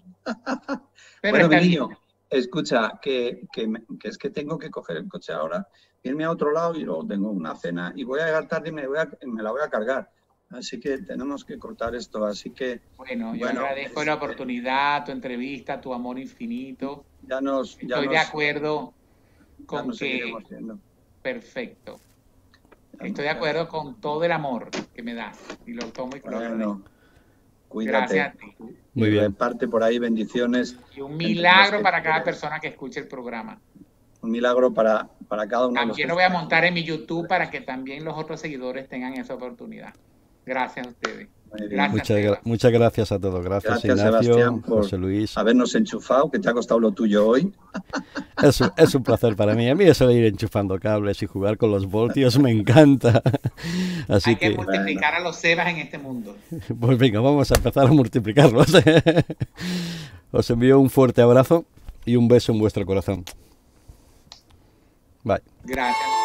Pero bueno, mi niño, escucha, que es que tengo que coger el coche ahora, irme a otro lado y luego tengo una cena y voy a llegar tarde y me la voy a cargar. Así que tenemos que cortar esto. Así que bueno, yo agradezco la oportunidad, tu entrevista, tu amor infinito. Estoy de acuerdo con que perfecto. Estoy de acuerdo con todo el amor que me das y lo tomo y lo agradezco. Cuídate. Gracias a ti. Muy bien. Parte por ahí bendiciones. Y un milagro para cada persona que escuche el programa. Un milagro para cada uno. También lo voy a montar en mi YouTube para que también los otros seguidores tengan esa oportunidad. Gracias a ustedes. Muchas gracias a todos. Gracias Ignacio, Sebastián, por José Luis. Habernos enchufado, que te ha costado lo tuyo hoy. Es un placer para mí. A mí eso de ir enchufando cables y jugar con los voltios me encanta. Así hay que multiplicar a los Sebas en este mundo. Pues venga, vamos a empezar a multiplicarlos. Os envío un fuerte abrazo y un beso en vuestro corazón. Bye. Gracias.